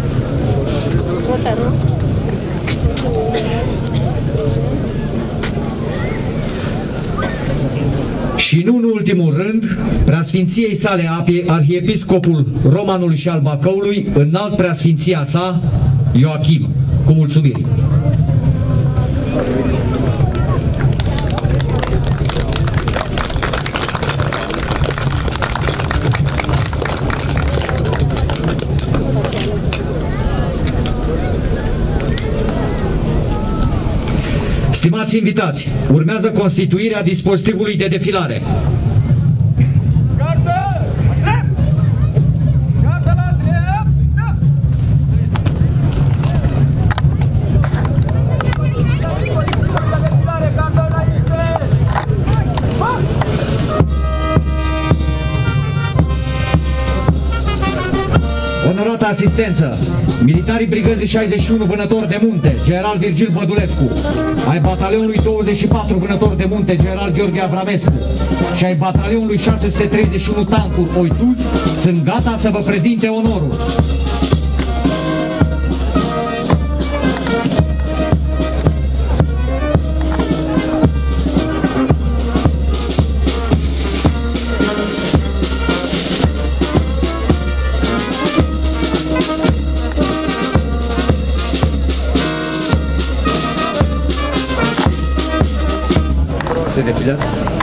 Și nu în ultimul rând, preasfinției sale arhiepiscopul Romanului și al Bacăului, înalt preasfinția sa, Ioachim, cu mulțumiri. Stimați invitați, urmează constituirea dispozitivului de defilare. Onorată asistență, militarii brigăzii 61 Vânători de Munte, general Virgil Vădulescu, ai batalionului 24 Vânători de Munte, general Gheorghe Avramescu și ai batalionului 631 Tancuri Oituz sunt gata să vă prezinte onorul. Se defilează?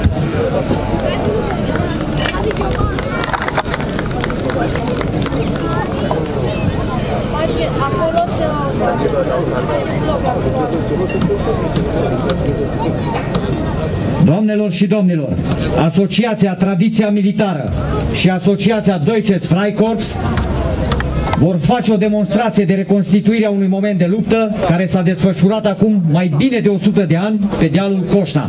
Doamnelor și domnilor, Asociația Tradiția Militară și Asociația Deutsches Freikorps vor face o demonstrație de reconstituire a unui moment de luptă care s-a desfășurat acum mai bine de 100 de ani pe dealul Coșna.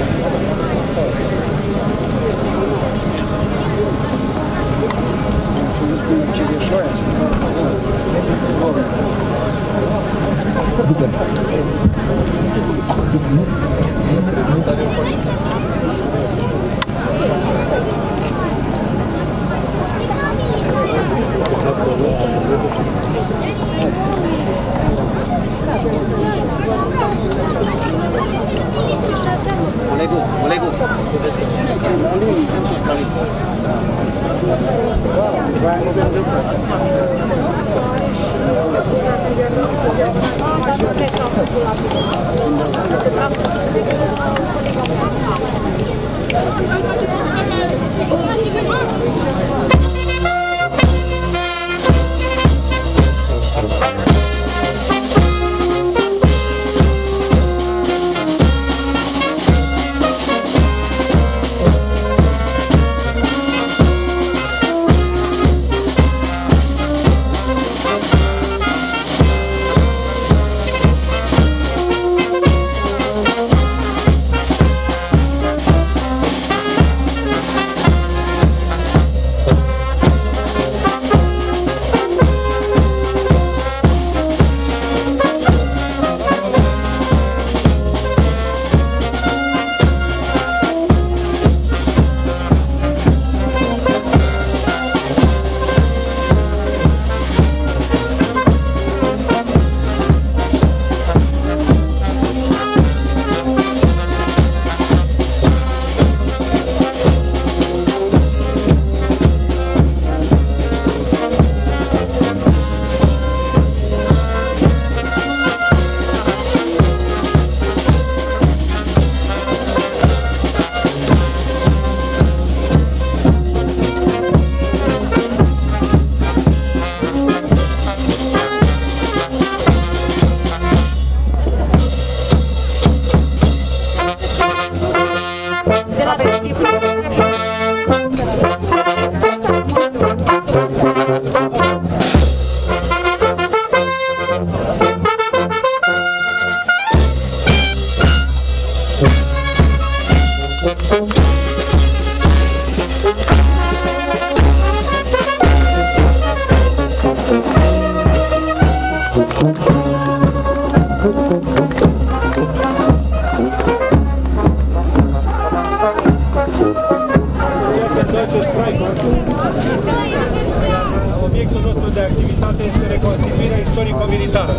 Obiectul nostru de activitate este reconstituirea istorico-militară.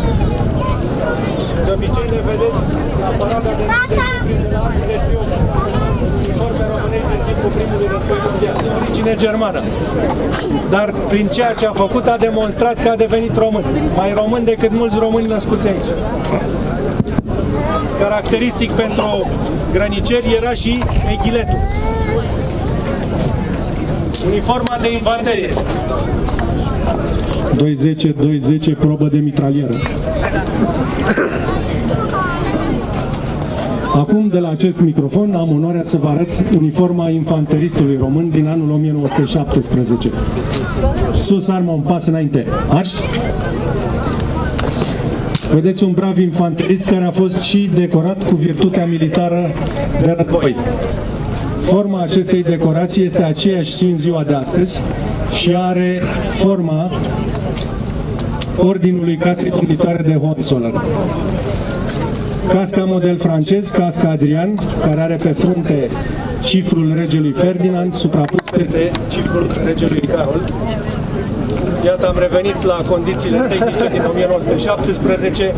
De obicei le vedeți la parada de Arcele Triumf, uniforme românești din timpul primului război mondial, de origine germană. Dar prin ceea ce a făcut a demonstrat că a devenit român, mai român decât mulți români născuți aici. Caracteristic pentru grăniceri era și eghiletul. Uniforma de infanterie. 210 probă de mitralieră. Acum, de la acest microfon, am onoarea să vă arăt uniforma infanteristului român din anul 1917. Sus armă, un pas înainte. Marș! Vedeți un brav infanterist care a fost și decorat cu virtutea militară de război. Forma acestei decorații este aceeași și în ziua de astăzi și are forma Ordinului Casei Domnitoare de Hohenzollern. Casca model francez, casca Adrian, care are pe frunte cifrul regelui Ferdinand suprapus peste cifrul regelui Carol. Iată, am revenit la condițiile tehnice din 1917.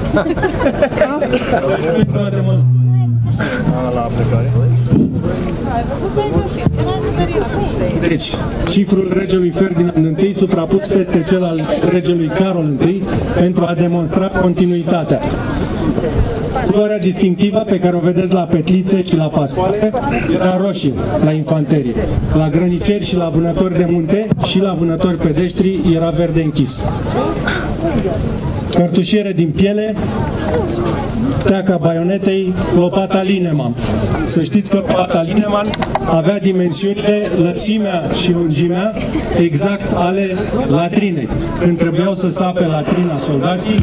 Deci, cifrul regelui Ferdinand I suprapus peste cel al regelui Carol I pentru a demonstra continuitatea. Culoarea distinctivă pe care o vedeți la petlițe și la pascoale era roșie la infanterie. La grăniceri și la vânători de munte și la vânători pedestri era verde închis. Cărtușiere din piele, teaca baionetei, lopata Lineman. Să știți că lopata Lineman avea dimensiunile, lățimea și lungimea exact ale latrinei. Când trebuiau să sape latrina soldații,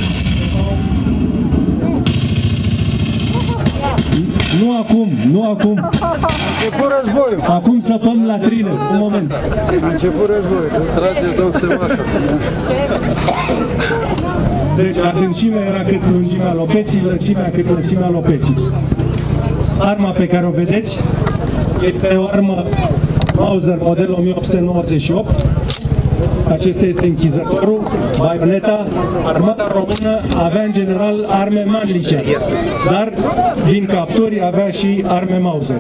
nu acum. A început războiul. Acum săpăm latrine, un moment. A început războiul. Trageți două semașă. Deci adâncimea era cât lungimea lopeții, lățimea cât lățimea lopeții. Arma pe care o vedeți este o armă Mauser model 1898. Acesta este închizătorul, baioneta. Armata română avea în general arme Mannlicher, dar din capturi avea și arme Mauser.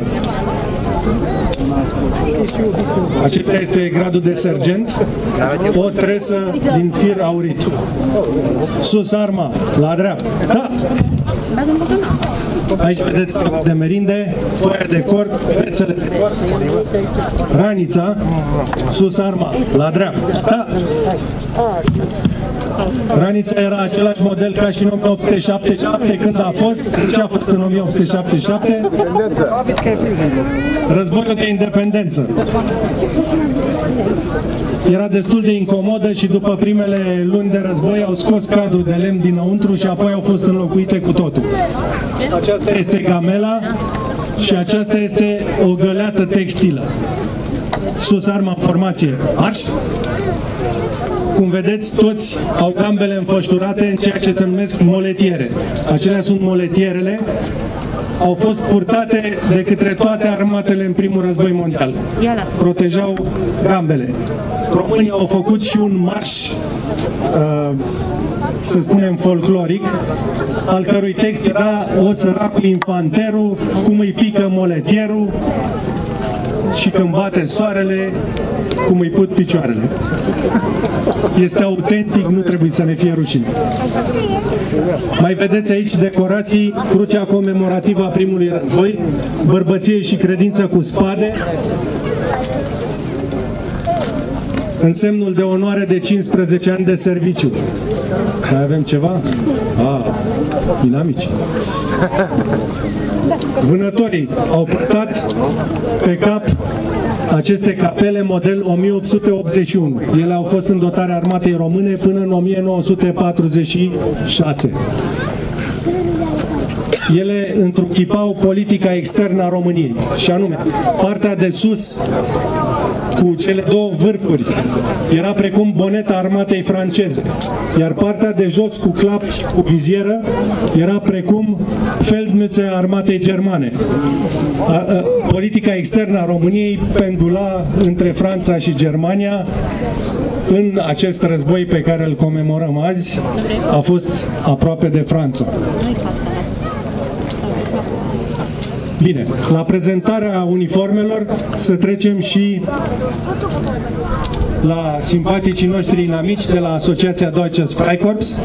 Acesta este gradul de sergent, o tresă din fir aurit. Sus arma, la dreapta. Da. Aici vedeți capul de merinde, foaia de cord, pețele de cord, ranița, sus arma, la dreapta. Da. Ranița era același model ca și în 1877, când a fost. Ce a fost în 1877? Războiul de independență. Era destul de incomodă și după primele luni de război au scos cadrul de lemn dinăuntru și apoi au fost înlocuite cu totul. Aceasta este gamela și aceasta este o găleată textilă. Sus arma, formație. Marș! Cum vedeți, toți au gambele înfășurate în ceea ce se numesc moletiere. Acelea sunt moletierele. Au fost purtate de către toate armatele în primul război mondial. Protejau gambele. Românii au făcut și un marș, să spunem, folcloric, al cărui text era: o săracul infanterul, cum îi pică moletierul și când bate soarele, cum îi put picioarele. Este autentic, nu trebuie să ne fie rușine. Mai vedeți aici decorații, crucea comemorativă a primului război, bărbăție și credință cu spade, însemnul de onoare de 15 ani de serviciu. Mai avem ceva? Inamici. Vânătorii au purtat pe cap aceste capele model 1881. Ele au fost în dotarea armatei române până în 1946. Ele întruchipau politica externă a României, și anume, partea de sus cu cele două vârfuri era precum boneta armatei franceze, iar partea de jos cu clap și cu vizieră era precum Feldmütze a armatei germane. Politica externă a României pendula între Franța și Germania. În acest război pe care îl comemorăm azi, a fost aproape de Franța. Bine, la prezentarea uniformelor să trecem și la simpaticii noștri inamici de la Asociația Deutsches Freikorps.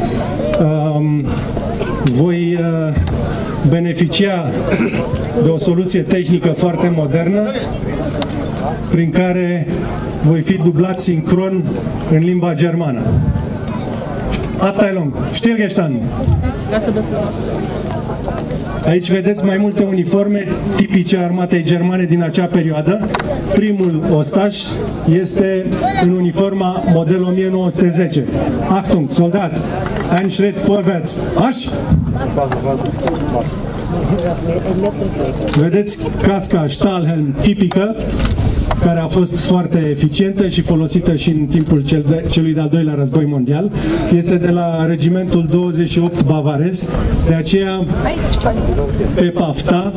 Voi beneficia de o soluție tehnică foarte modernă prin care voi fi dublat sincron în limba germană. Abteilung, Stillgestanden. Aici vedeți mai multe uniforme tipice armatei germane din acea perioadă. Primul ostaș este în uniforma model 1910. Achtung, soldat! Ein Schritt vorwärts! Marsch! Vedeți casca Stahlhelm tipică, care a fost foarte eficientă și folosită și în timpul celui de-al doilea război mondial. Este de la regimentul 28 bavarez, de aceea pe pafta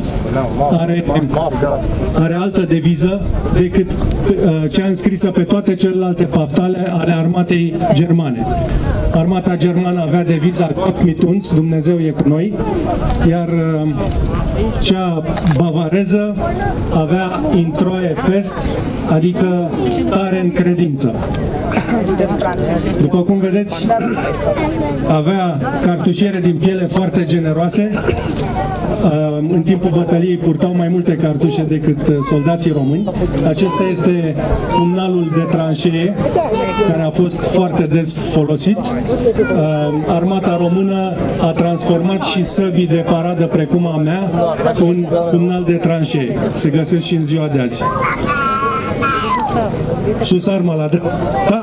are altă deviză decât cea înscrisă pe toate celelalte paftale ale armatei germane. Armata germană avea deviza Gott mit uns, Dumnezeu e cu noi, iar cea bavareză avea in treue fest, adică tare în credință. După cum vedeți, avea cartușiere din piele foarte generoase. În timpul bătăliei purtau mai multe cartușe decât soldații români. Acesta este pumnalul de tranșee, care a fost foarte des folosit. Armata română a transformat și săbii de paradă precum a mea în pumnal de tranșee. Se găsesc și în ziua de azi. Sus arma la dreapta.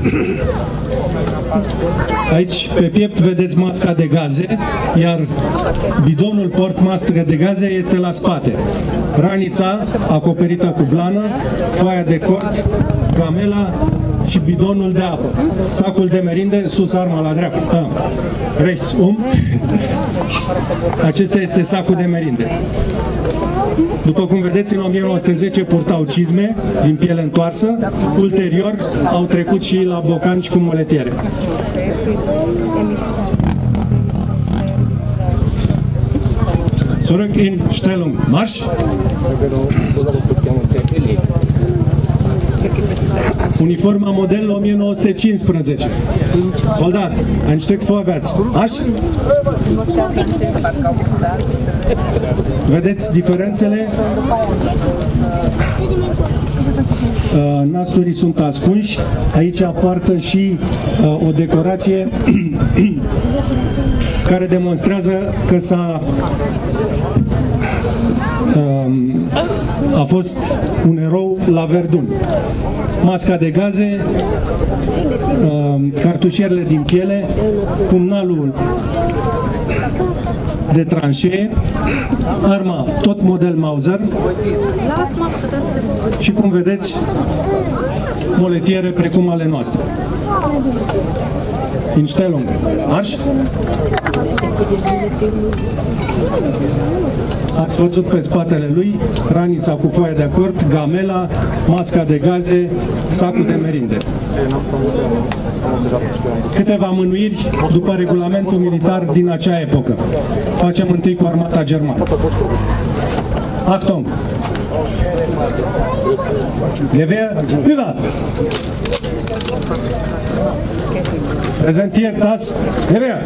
Aici pe piept vedeți masca de gaze, iar bidonul portmască de gaze este la spate. Ranița acoperită cu blană, foaia de cort, gamela și bidonul de apă. Sacul de merinde, sus arma la dreapta. Rechts Acesta este sacul de merinde. După cum vedeți, în 1910 purtau cizme din piele întoarsă, ulterior au trecut și la bocanci cu moletiere. Zurück in Stellung, Marsch! Uniforma model 1915. Soldat, ein Stück vorwärts. Marsch! Vedeți diferențele? Nasturii sunt ascunși. Aici poartă și o decorație care demonstrează că a fost un erou la Verdun. Masca de gaze, cartușierele din piele, pumnalul de tranșee, arma tot model Mauser și, cum vedeți, moletiere precum ale noastre. In Stellung, Marsch! Ați văzut pe spatele lui ranița cu foaia de acord, gamela, masca de gaze, sacul de merinde. Câteva mânuiri după regulamentul militar din acea epocă. Facem întâi cu armata germană. Achtung! Gewehr über! Präsentiert das Gewehr!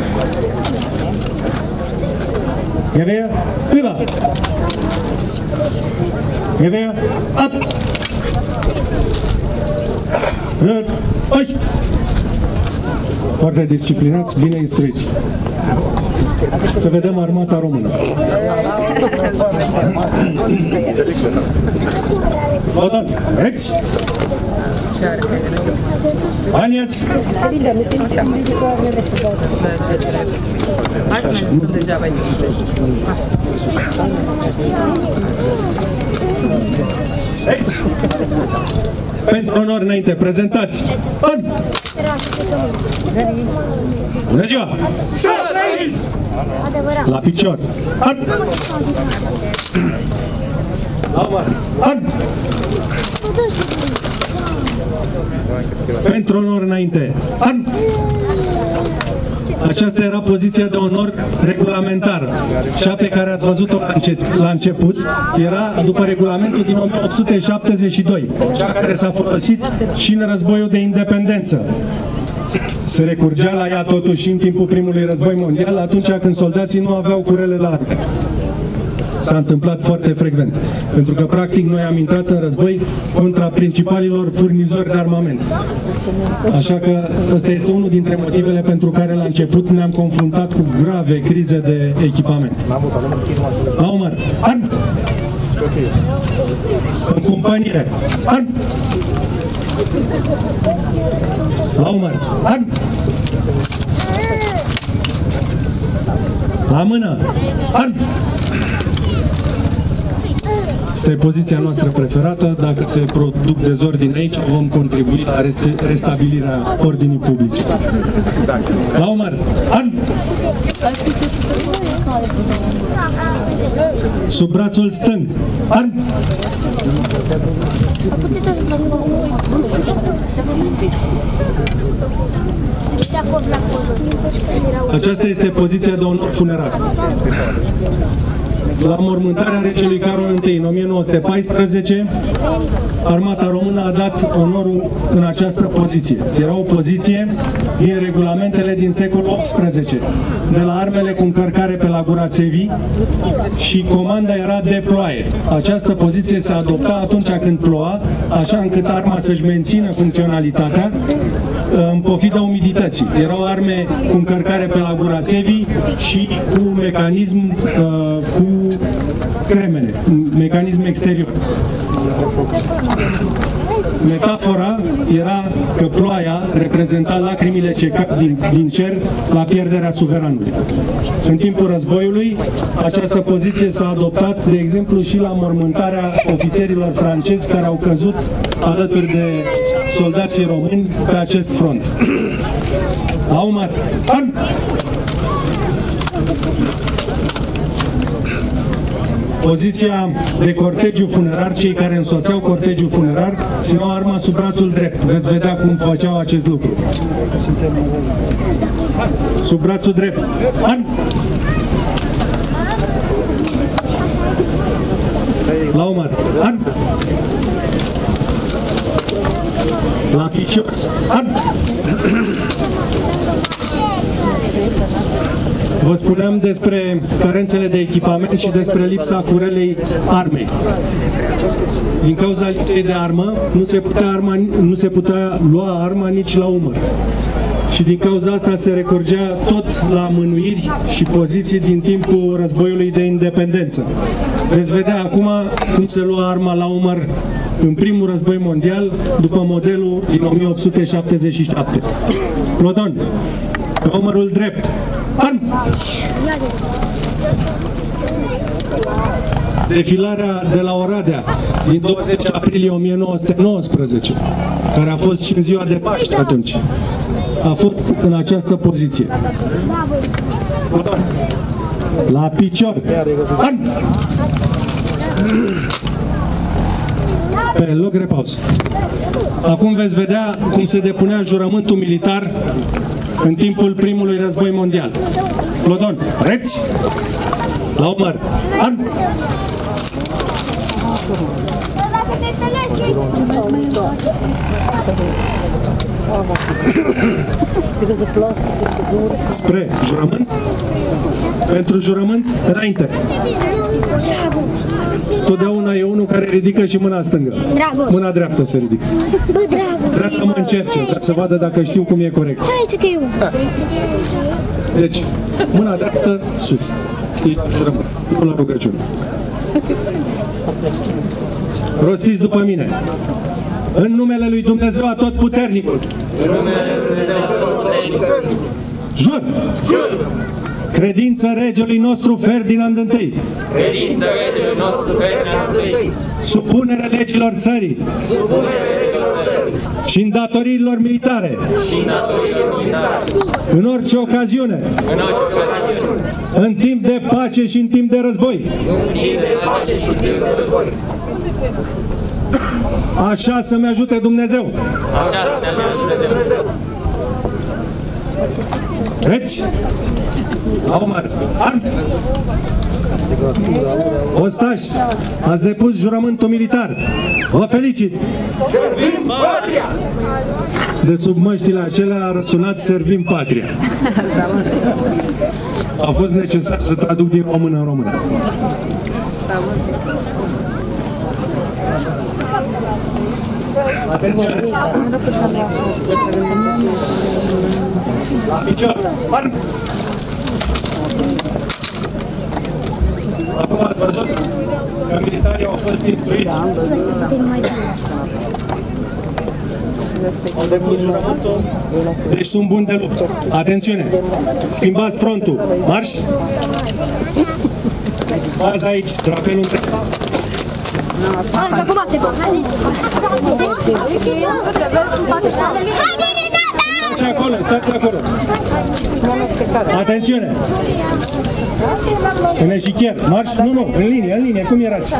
Gewehr über! Gewehr ab! Rührt euch! Foarte disciplinați, bine instruiți. Să vedem armata română. Slobodan, rechts! Aniați! Rechts! Pentru onor înainte, prezentați! An! Bună ziua! Să trăiți! La picior! An! An! Pentru onor înainte! An! Aceasta era poziția de onor regulamentară. Cea pe care ați văzut-o la început era după regulamentul din 1872, cea care s-a folosit și în războiul de independență. Se recurgea la ea totuși în timpul primului război mondial, atunci când soldații nu aveau curele la arme. s-a întâmplat foarte frecvent. Pentru că, practic, noi am intrat în război contra principalilor furnizori de armament. Așa că ăsta este unul dintre motivele pentru care la început ne-am confruntat cu grave crize de echipament. La umăr, arm! În companie, arm! La umăr, arm! La mână, arm! Asta e poziția noastră preferată. Dacă se produc dezordini aici, vom contribui la restabilirea ordinii publice. La umăr, arm! Sub brațul stâng, arm! Aceasta este poziția de onor funerar. La mormântarea regelui Carol I în 1914, armata română a dat onorul în această poziție. Era o poziție din regulamentele din secolul XVIII, de la armele cu încărcare pe la gura țevii, și comanda era de ploaie. Această poziție se adopta atunci când ploua, așa încât arma să-și mențină funcționalitatea în pofida umidității. Erau arme cu încărcare pe la gura țevii și cu mecanism cu cremene, mecanism exterior. Metafora era că ploaia reprezenta lacrimile ce cad din cer la pierderea suveranului. În timpul războiului, această poziție s-a adoptat, de exemplu, și la mormântarea ofițerilor francezi care au căzut alături de soldații români pe acest front. La umăr, arm! Poziția de cortegiu funerar, cei care însoțeau cortegiul funerar țineau arma sub brațul drept. Veți vedea cum făceau acest lucru. Sub brațul drept. Arm! La umăr. Arm! La picior. Arm! Vă spuneam despre carențele de echipament și despre lipsa curelei armei. Din cauza lipsei de armă, nu se putea lua arma nici la umăr. Și din cauza asta se recurgea tot la mânuiri și poziții din timpul războiului de independență. Veți vedea acum cum se lua arma la umăr în primul război mondial, după modelul din 1877. Plodon, pe umărul drept. Arm! Defilarea de la Oradea din 20 aprilie 1919, care a fost și în ziua de Paște atunci, a fost în această poziție. La picior. Arm! Pe loc repaus. Acum veți vedea cum se depunea jurământul militar în timpul primului război mondial. Plodon, recți! La umăr, arm! Spre jurământ. Pentru jurământ, înainte. Totdeauna e unul care ridică și mâna stângă. Dragoș. Mâna dreaptă se ridică. Bă, Dragoș. Vreau să mă încerce, ca să vadă dacă știu cum e corect. Hai, ce că eu. Deci, mâna dreaptă sus. E la jurământ, nu la rugăciune. Rostiți după mine. În numele lui Dumnezeu Atotputernicul. În numele lui Dumnezeu Atotputernicul. Jur! Jur! Credință regelui nostru Ferdinand I. Credință regelui nostru Ferdinand I. Supunere legilor țării. Supunere legilor țării. Și îndatoririlor militare. Și îndatoririlor militare. În orice ocaziune. În orice ocaziune. În timp de pace și în timp de război. În timp de pace și în timp de război. Așa să-mi ajute Dumnezeu. Așa să-mi ajute Dumnezeu. Vreți? La umăr. Arm! Ostași, ați depus jurământul militar. Vă felicit! Servim patria! De sub măștile acelea a răsunat Servim patria. A fost necesar să traduc din română în română. Atenție! La picior! Arm! Acum ați văzut că militarii au fost instruiți. Au depus jurământul. Deci sunt buni de luptă. Atențiune! Schimbați frontul. Marș! Baza aici, drapelul întreg. Stați acolo, stați acolo. Atențiune! În eșichier, marș, nu, în linie, cum erați?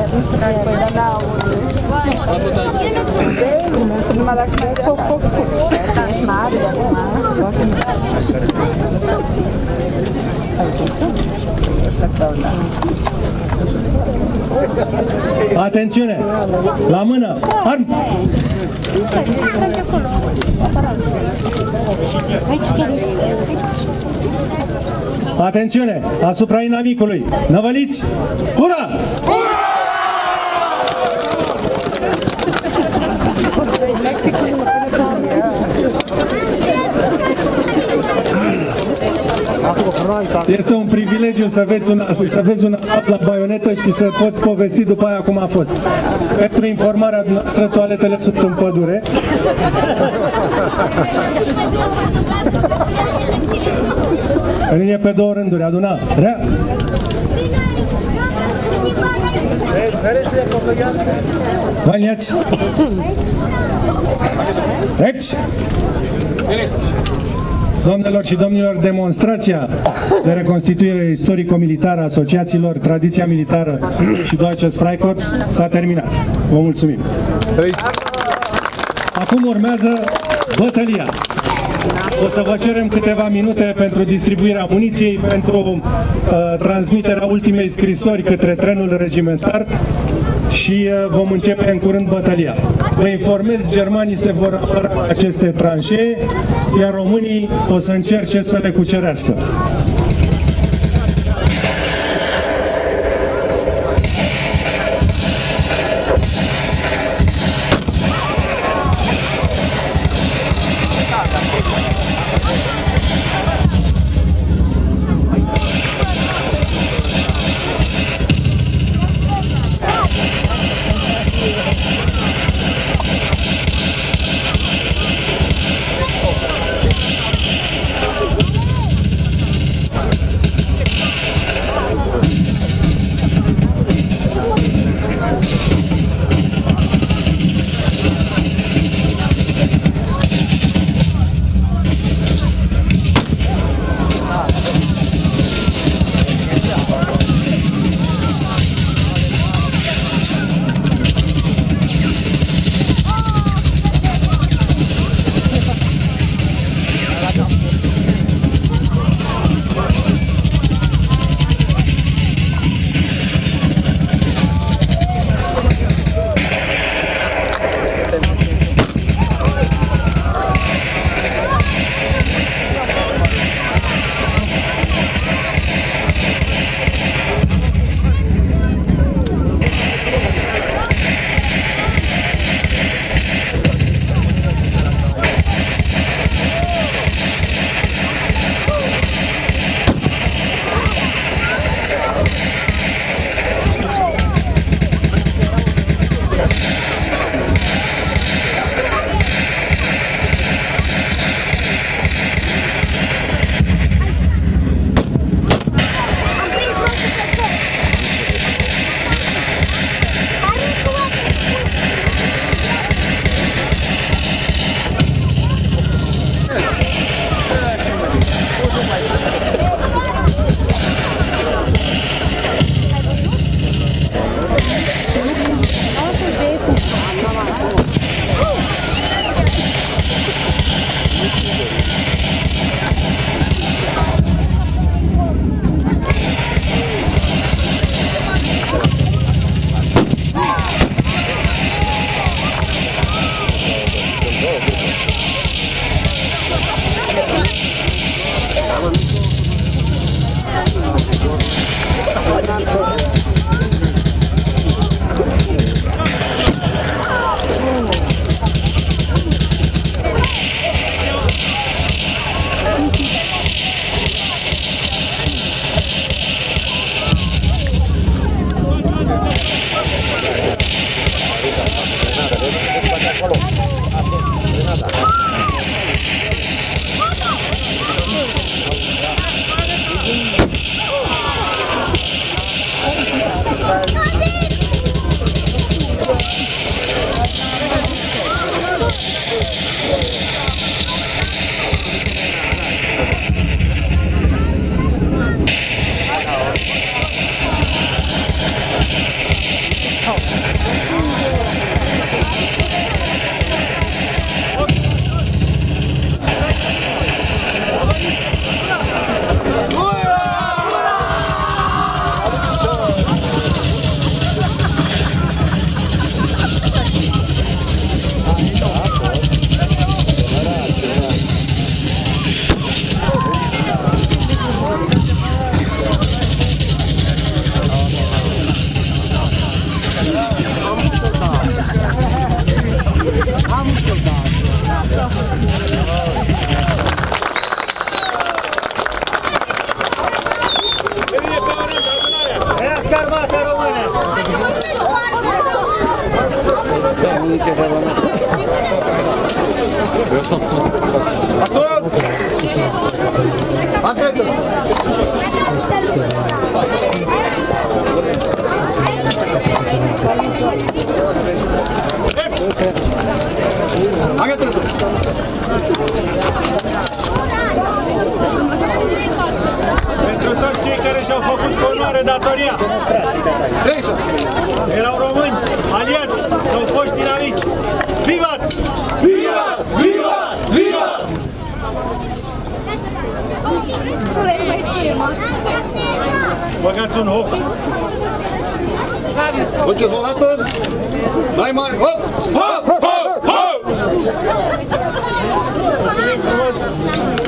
Atențiune! La mână! Arm! Atențiune! Asupra inamicului! Năvăliți! Ura! Este un privilegiu să vezi un asault la baionetă și să poți povesti după aia cum a fost. Pentru informarea noastră, toaletele sunt în pădure. În linie pe 2 rânduri, aduna. Rea! Vaniați! Recți! Doamnelor și domnilor, demonstrația de reconstituire istorico-militară a asociațiilor Tradiția Militară și Deutsches Freikorps s-a terminat. Vă mulțumim! Acum urmează bătălia. O să vă cerem câteva minute pentru distribuirea muniției, pentru transmiterea ultimei scrisori către trenul regimentar și vom începe în curând bătălia. Vă informez, germanii se vor afla în aceste tranșee, iar românii o să încerce să le cucerească. Pentru toți cei care și-au făcut cu onoare datoria. Erau români, aliați sau foști dinamici. Vivat! Vivat! Vivat! Vivat! Băgați un hop! Duceți o dată! Mai mare! Hop! Hop! Hop! Hop! Mulțumim frumos!